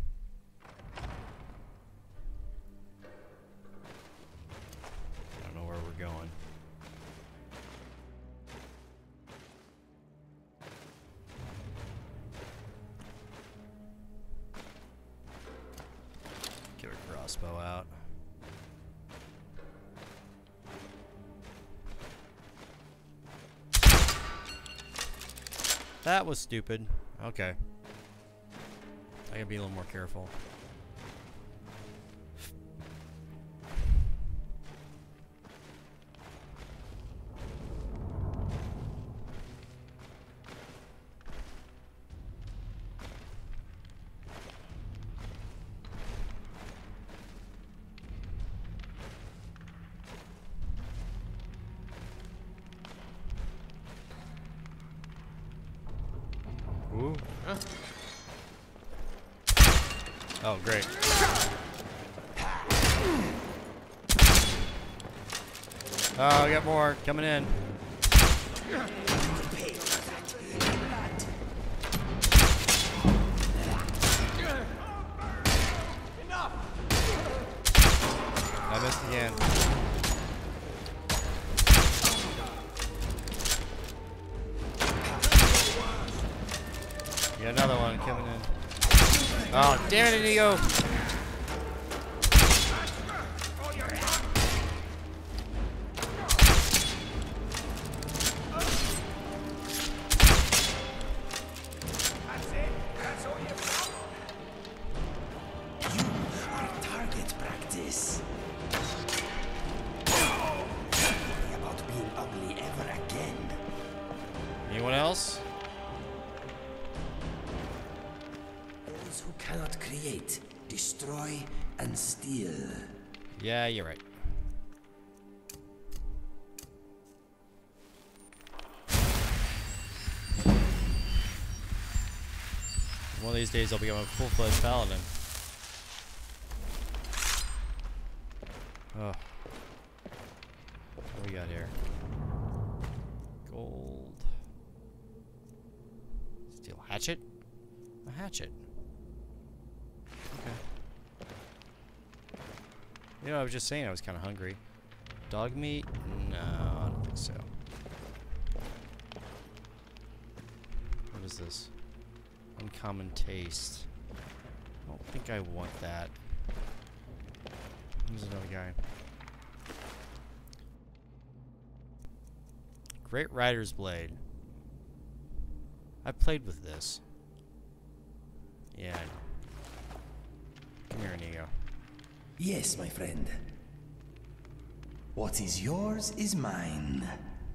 I don't know where we're going. Get a crossbow out. That was stupid. Okay. I gotta be a little more careful. Ooh. Huh? Oh, great. Oh, we got more coming in. I missed again. Got another one coming in. Oh, damn it, Inigo!
Target practice. About being ugly ever again.
Anyone else?
Those who cannot create, destroy, and steal.
Yeah, you're right. One of these days I'll become a full-fledged paladin. Oh. What do we got here? Gold. Steel hatchet? A hatchet. Okay. You know, I was just saying I was kind of hungry. Dog meat? No, I don't think so. What is this? Uncommon taste. I don't think I want that. There's another guy. Great Rider's Blade. I played with this. Yeah, I know. Come here, Inigo.
Yes, my friend. What is yours is mine.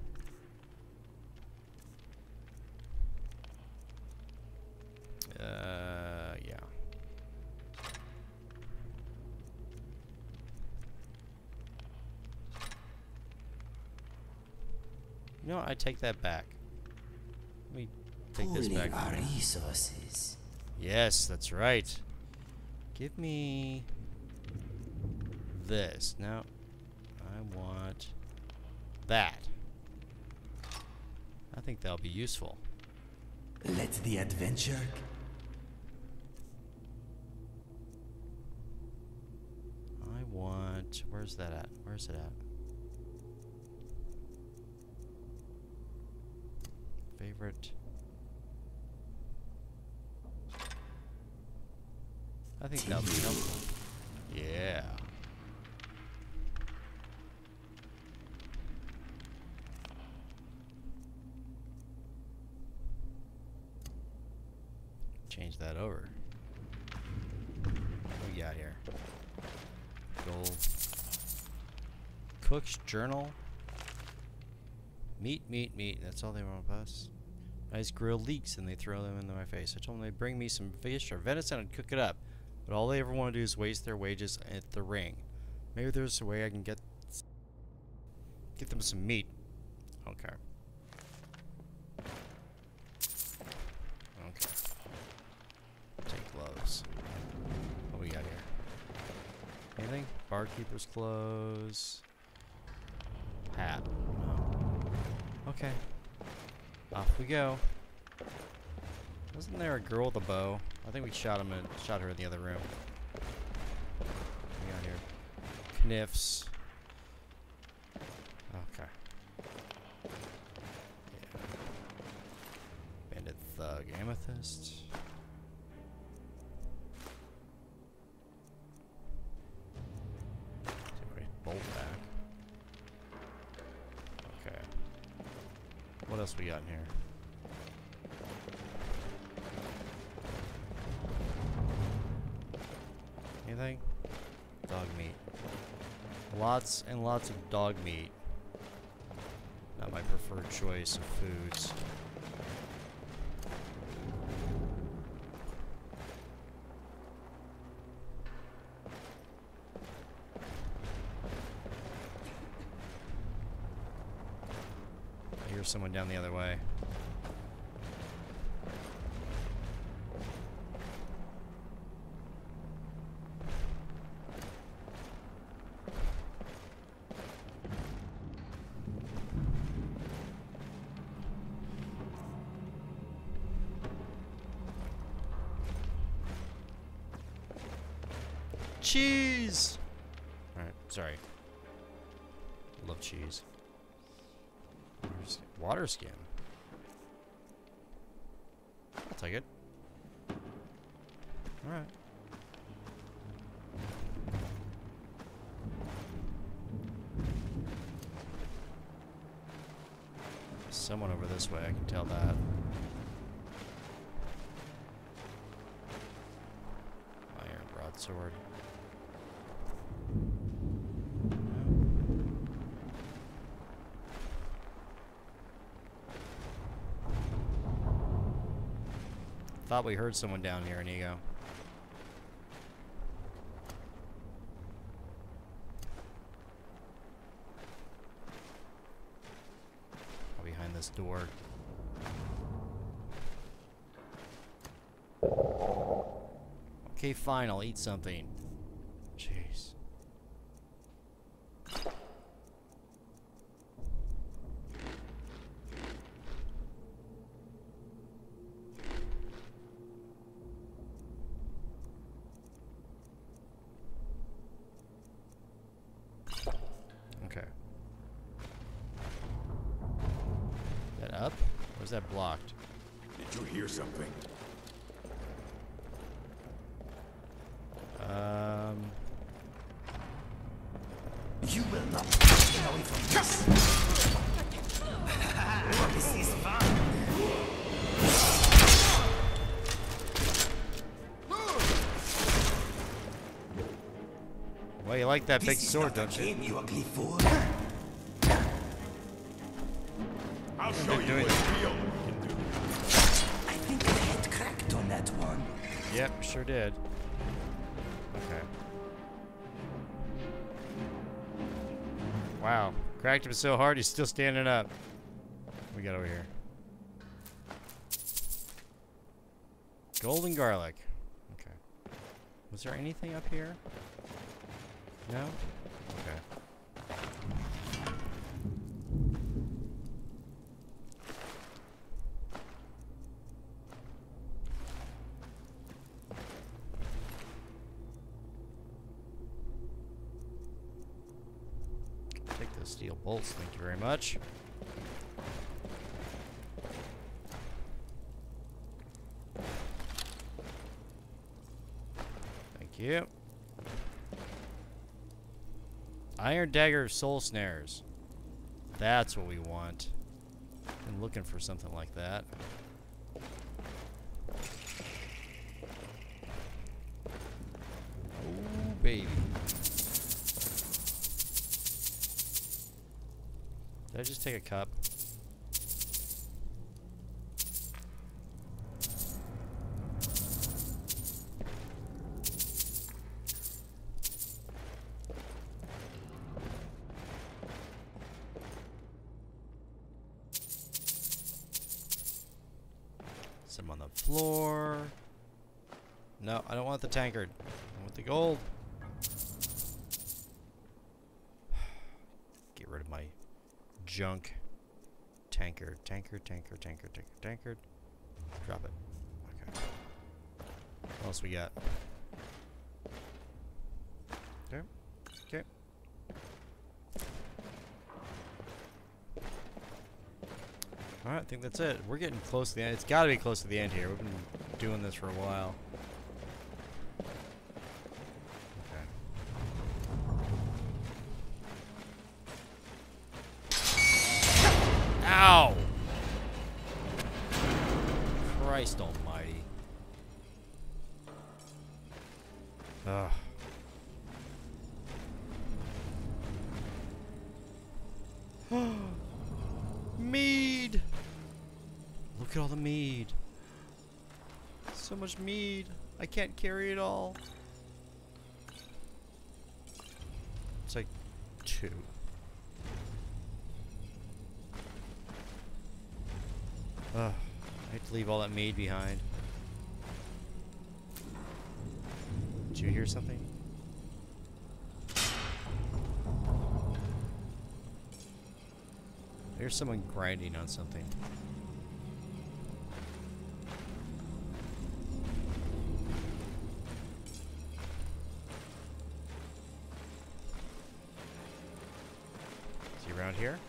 Yeah. You know what? I take that back. Let me take this
Pooling
back.
our resources.
Yes, that's right. Give me this. Now, I want that. I think that'll be useful.
Let the adventure.
I want... Where's that at? Where's it at? Favorite... I think that'll be helpful. Yeah. Change that over. What we got here? Gold. Cook's journal. Meat, meat, meat. That's all they want of us. Nice grilled leeks, and they throw them into my face. I told them they'd bring me some fish or venison and cook it up. But all they ever want to do is waste their wages at the ring. Maybe there's a way I can get them some meat. Okay. Okay. Take gloves. What we got here? Anything? Barkeeper's clothes. Hat. No. Okay. Off we go. Wasn't there a girl with a bow? I think we shot her in the other room. What we got here? Kniffs. Okay. Yeah. Bandit thug. Amethyst. Bolt back. Okay. What else we got in here? Anything? Dog meat. Lots and lots of dog meat. Not my preferred choice of foods. I hear someone down the other way. Cheese! Alright, sorry. Love cheese. Water skin. I'll take it. Alright. Someone over this way, I can tell that. Iron broadsword. Thought we heard someone down here, Inigo. Behind this door. Okay, fine, I'll eat something. Jeez. Okay. Is that up? Or is that blocked?
Did you hear something?
You will not get away from this. This is fun.
Well, you like that big
This is
sword,
not a
don't you?
game, you ugly fool.
I'll show you
doing
what real can do.
I think the head cracked on that one.
Yep, sure did. Okay. Wow. Cracked him so hard, he's still standing up. What we got over here? Golden garlic. Okay. Was there anything up here? No? Okay. Take those steel bolts, thank you very much. Thank you. Iron dagger soul snares. That's what we want. Been looking for something like that. Oh, baby. Did I just take a cup? Some on the floor. No, I don't want the tankard. I want the gold. Get rid of my junk. Tankard, tankard, tankard, tankard, tankard, tankard. Drop it. Okay. What else we got? Okay. Okay. Alright, I think that's it. We're getting close to the end. It's got to be close to the end here. We've been doing this for a while. Okay. Ow! Christ almighty. Ugh. Mead! Look at all the mead. So much mead. I can't carry it all. It's like 2. Ugh. I hate to leave all that mead behind. Did you hear something? There's someone grinding on something. Is he around here?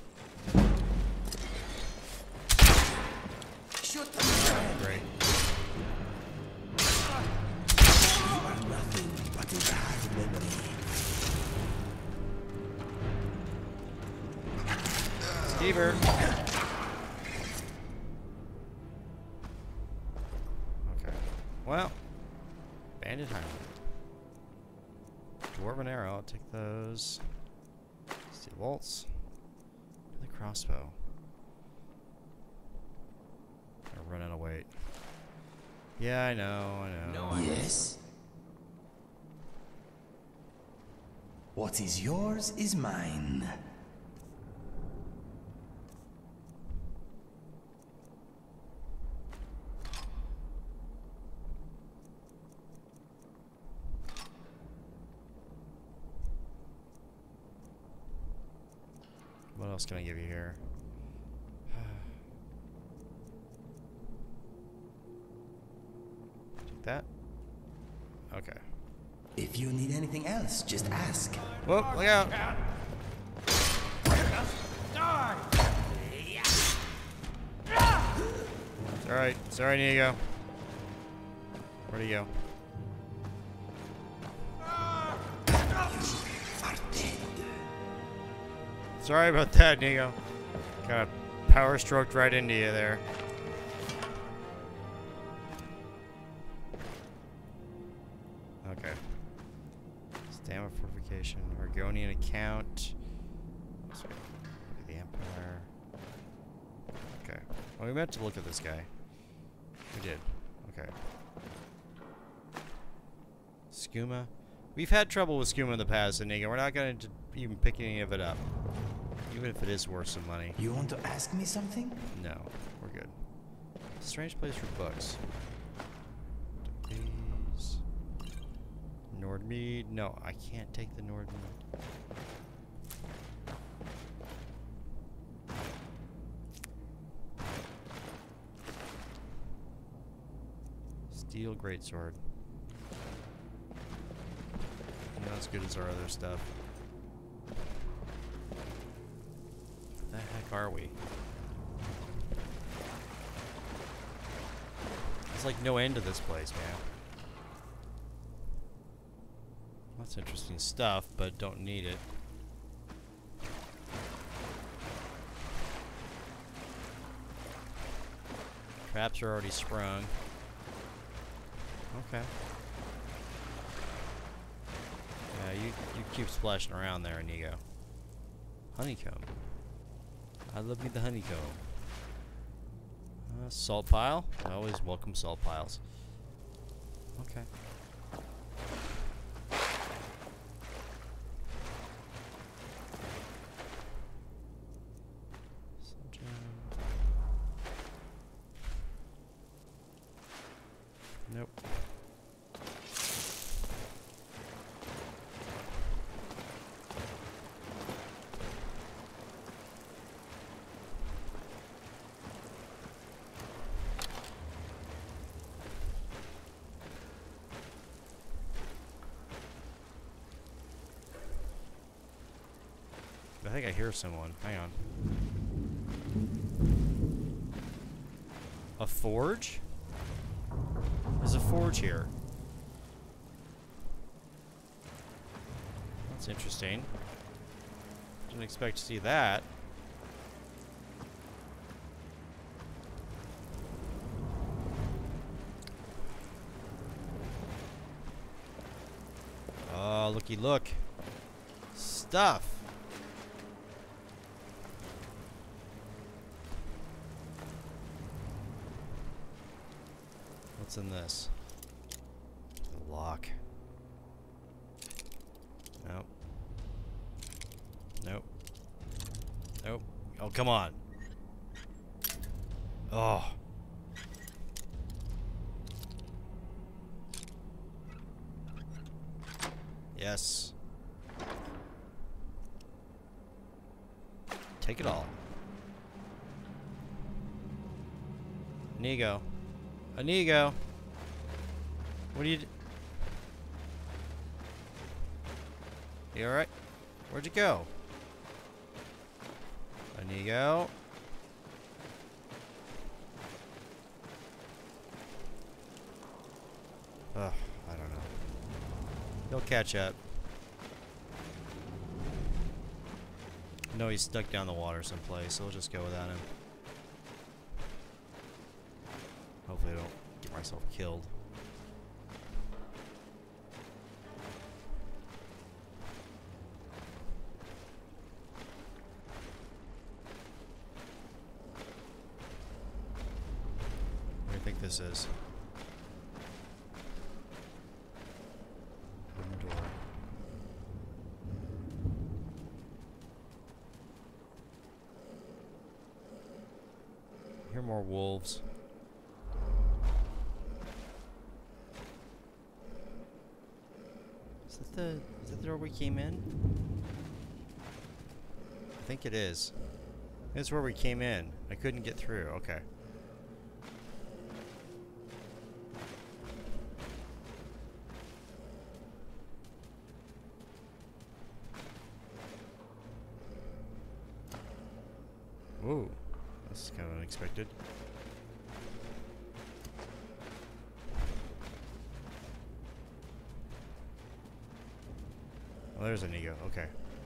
Shoot them.
Great.
You are nothing but a bad memory.
Stever. Okay. Well, Bandit Highland. Dwarven arrow. I'll take those. Steel bolts. The crossbow. I run out of weight. Yeah, I know.
Yes? What is yours is mine.
What else can I give you here? Take that. Okay.
If you need anything else, just ask.
Whoa, look out! It's alright. Sorry, Inigo. Where'd he go?
Are dead.
Sorry about that, Inigo. Kind of power stroked right into you there. Damn fortification. Argonian account. The Empire. Okay. Well, we meant to look at this guy. We did. Okay. Skooma. We've had trouble with Skooma in the past, Inigo. We're not going to even pick any of it up. Even if it is worth some money.
You want to ask me something?
No. We're good. Strange place for books. Please. Nordmead. No, I can't take the Nordmead. Steel greatsword. Not as good as our other stuff. Where the heck are we? There's like no end to this place, man. That's interesting stuff, but don't need it. Traps are already sprung. Okay. Yeah, you keep splashing around there, Inigo. Honeycomb. I love me the honeycomb. Salt pile. I always welcome salt piles. Okay. Nope. I think I hear someone. Hang on. A forge? There's a forge here. That's interesting. Didn't expect to see that. Oh, looky look. Stuff. What's in this? A lock. Nope. Nope. Nope. Oh, come on. Oh. Yes. Take it all. Inigo. Inigo. What are you You alright? Where'd you go? Inigo. Ugh, I don't know. He'll catch up. No, he's stuck down the water someplace, so we'll just go without him. Hopefully I don't get myself killed. What do you think this is? Wooden door. I hear more wolves. Is that the door we came in? I think it is. That's where we came in. I couldn't get through. Okay. Ooh, that's kind of unexpected. Oh, there's Inigo. Okay.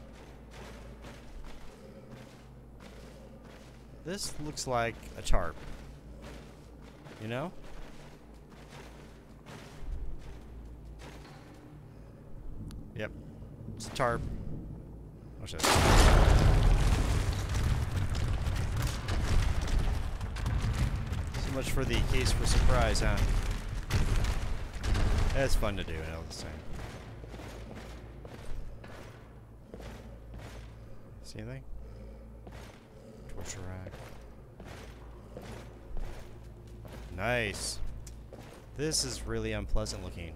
This looks like a tarp. You know? Yep. It's a tarp. What's that? So much for the case for surprise, huh? That's fun to do, and all the same. See anything? Torture rack. Nice. This is really unpleasant looking.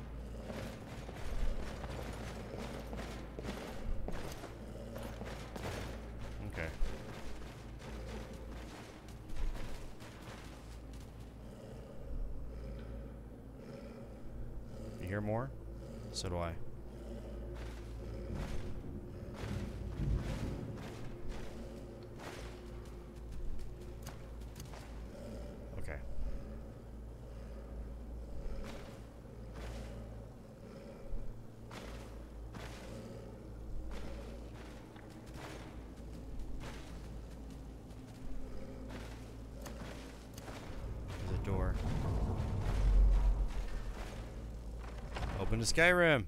Okay. You hear more? So do I. Okay. There's a door. Open to Skyrim.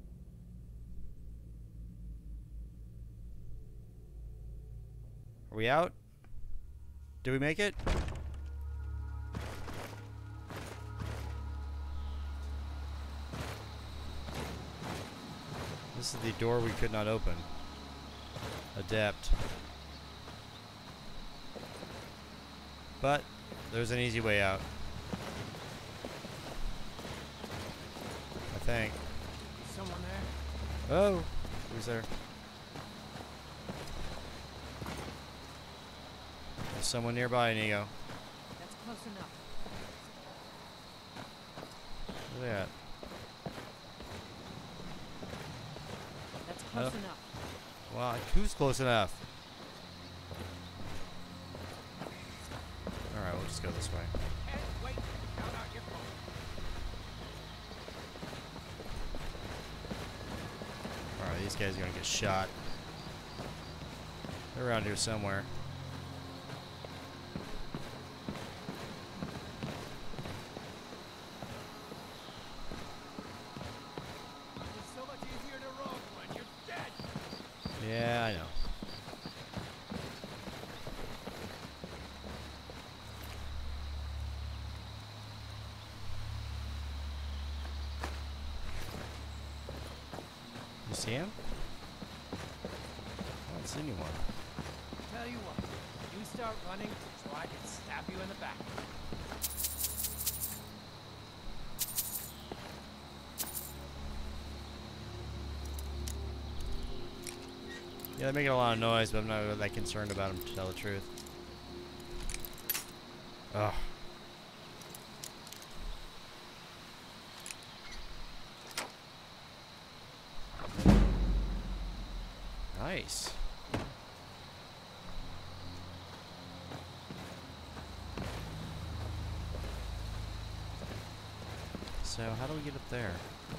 Are we out? Did we make it? This is the door we could not open. Adept. But there's an easy way out. I think.
Someone there?
Oh, who's there? There's someone nearby, Inigo.
That's close enough.
Where's they at?
That's close
Oh.
enough.
Well, who's close enough? Alright, we'll just go this way.
Hey, wait! Count out your phone.
Alright, these guys are gonna get shot. They're around here somewhere.
It's so much easier to run when you're dead.
Yeah, I know. You see him? I don't see anyone.
Tell you what, you start running, so I can stab you in the back.
Yeah, they're making a lot of noise, but I'm not really that concerned about them, to tell the truth. Ugh. Nice. So, how do we get up there?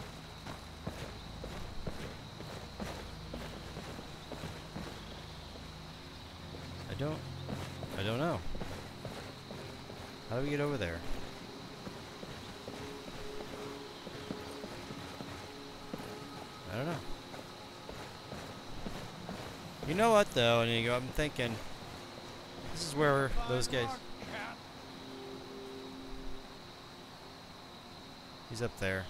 I don't know. How do we get over there? I don't know. You know what though, and you go, I'm thinking this is where those guys. He's up there.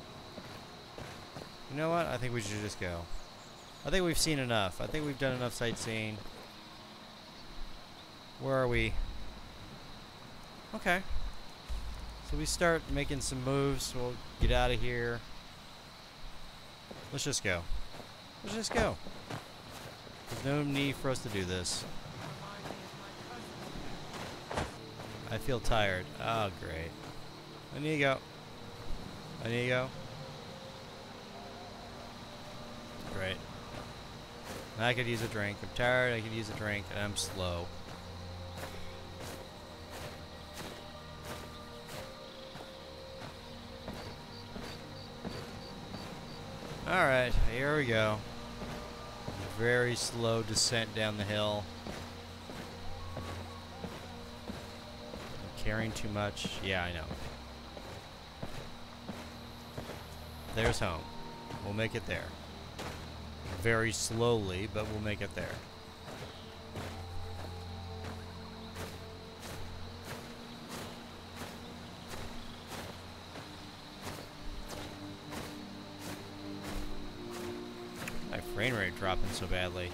You know what? I think we should just go. I think we've seen enough. I think we've done enough sightseeing. Where are we? Okay. So we start making some moves. We'll get out of here. Let's just go. Let's just go. There's no need for us to do this. I feel tired. Oh, great. I need to go. I need to go. Great. I could use a drink. I'm tired. I could use a drink, and I'm slow. Alright, here we go. Very slow descent down the hill. I'm carrying too much. Yeah, I know. There's home. We'll make it there. very slowly, but we'll make it there. My frame rate dropping so badly.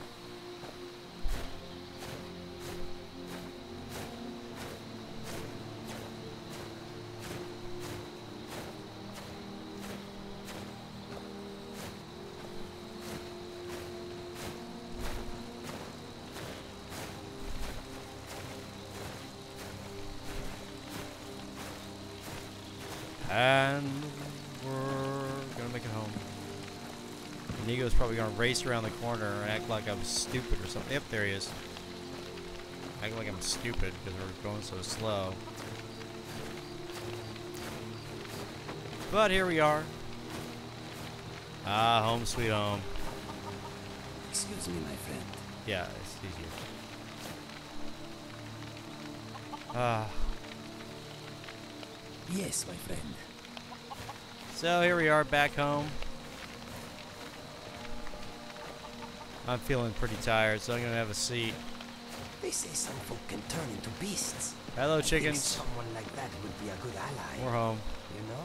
And we're gonna make it home. Nigo's probably gonna race around the corner and act like I'm stupid or something. Yep, there he is. Act like I'm stupid because we're going so slow. But here we are. Ah, home sweet home.
Excuse me, my friend.
Yeah, it's easier. Ah.
Yes, my friend.
So here we are back home. I'm feeling pretty tired, so I'm gonna have a seat.
They say some folk can turn into beasts.
Hello,
I think
chickens.
someone like that would be a good ally.
We're home.
You know?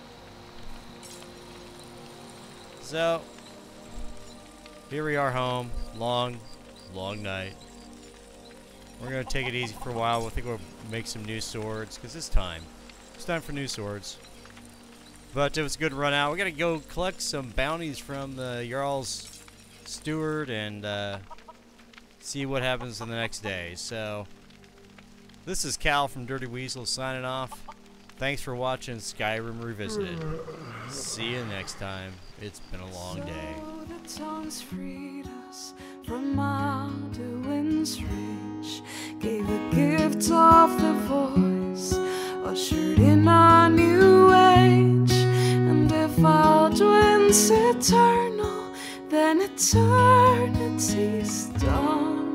So here we are home. Long night. We're gonna take it easy for a while. I think we'll make some new swords because it's time. It's time for new swords. But it was a good run out. We're gonna go collect some bounties from the Jarl's steward and see what happens in the next day. So this is Cal from Dirty Weasel signing off. Thanks for watching Skyrim Revisited. See you next time. It's been a long day.
So the tongues freed us from Alduin's reach, gave a gift of the voice, ushered in a new age. And if Alduin's eternal, then eternity's done.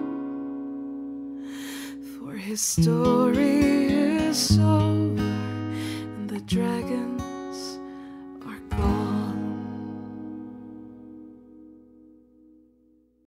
For his story is over, and the dragon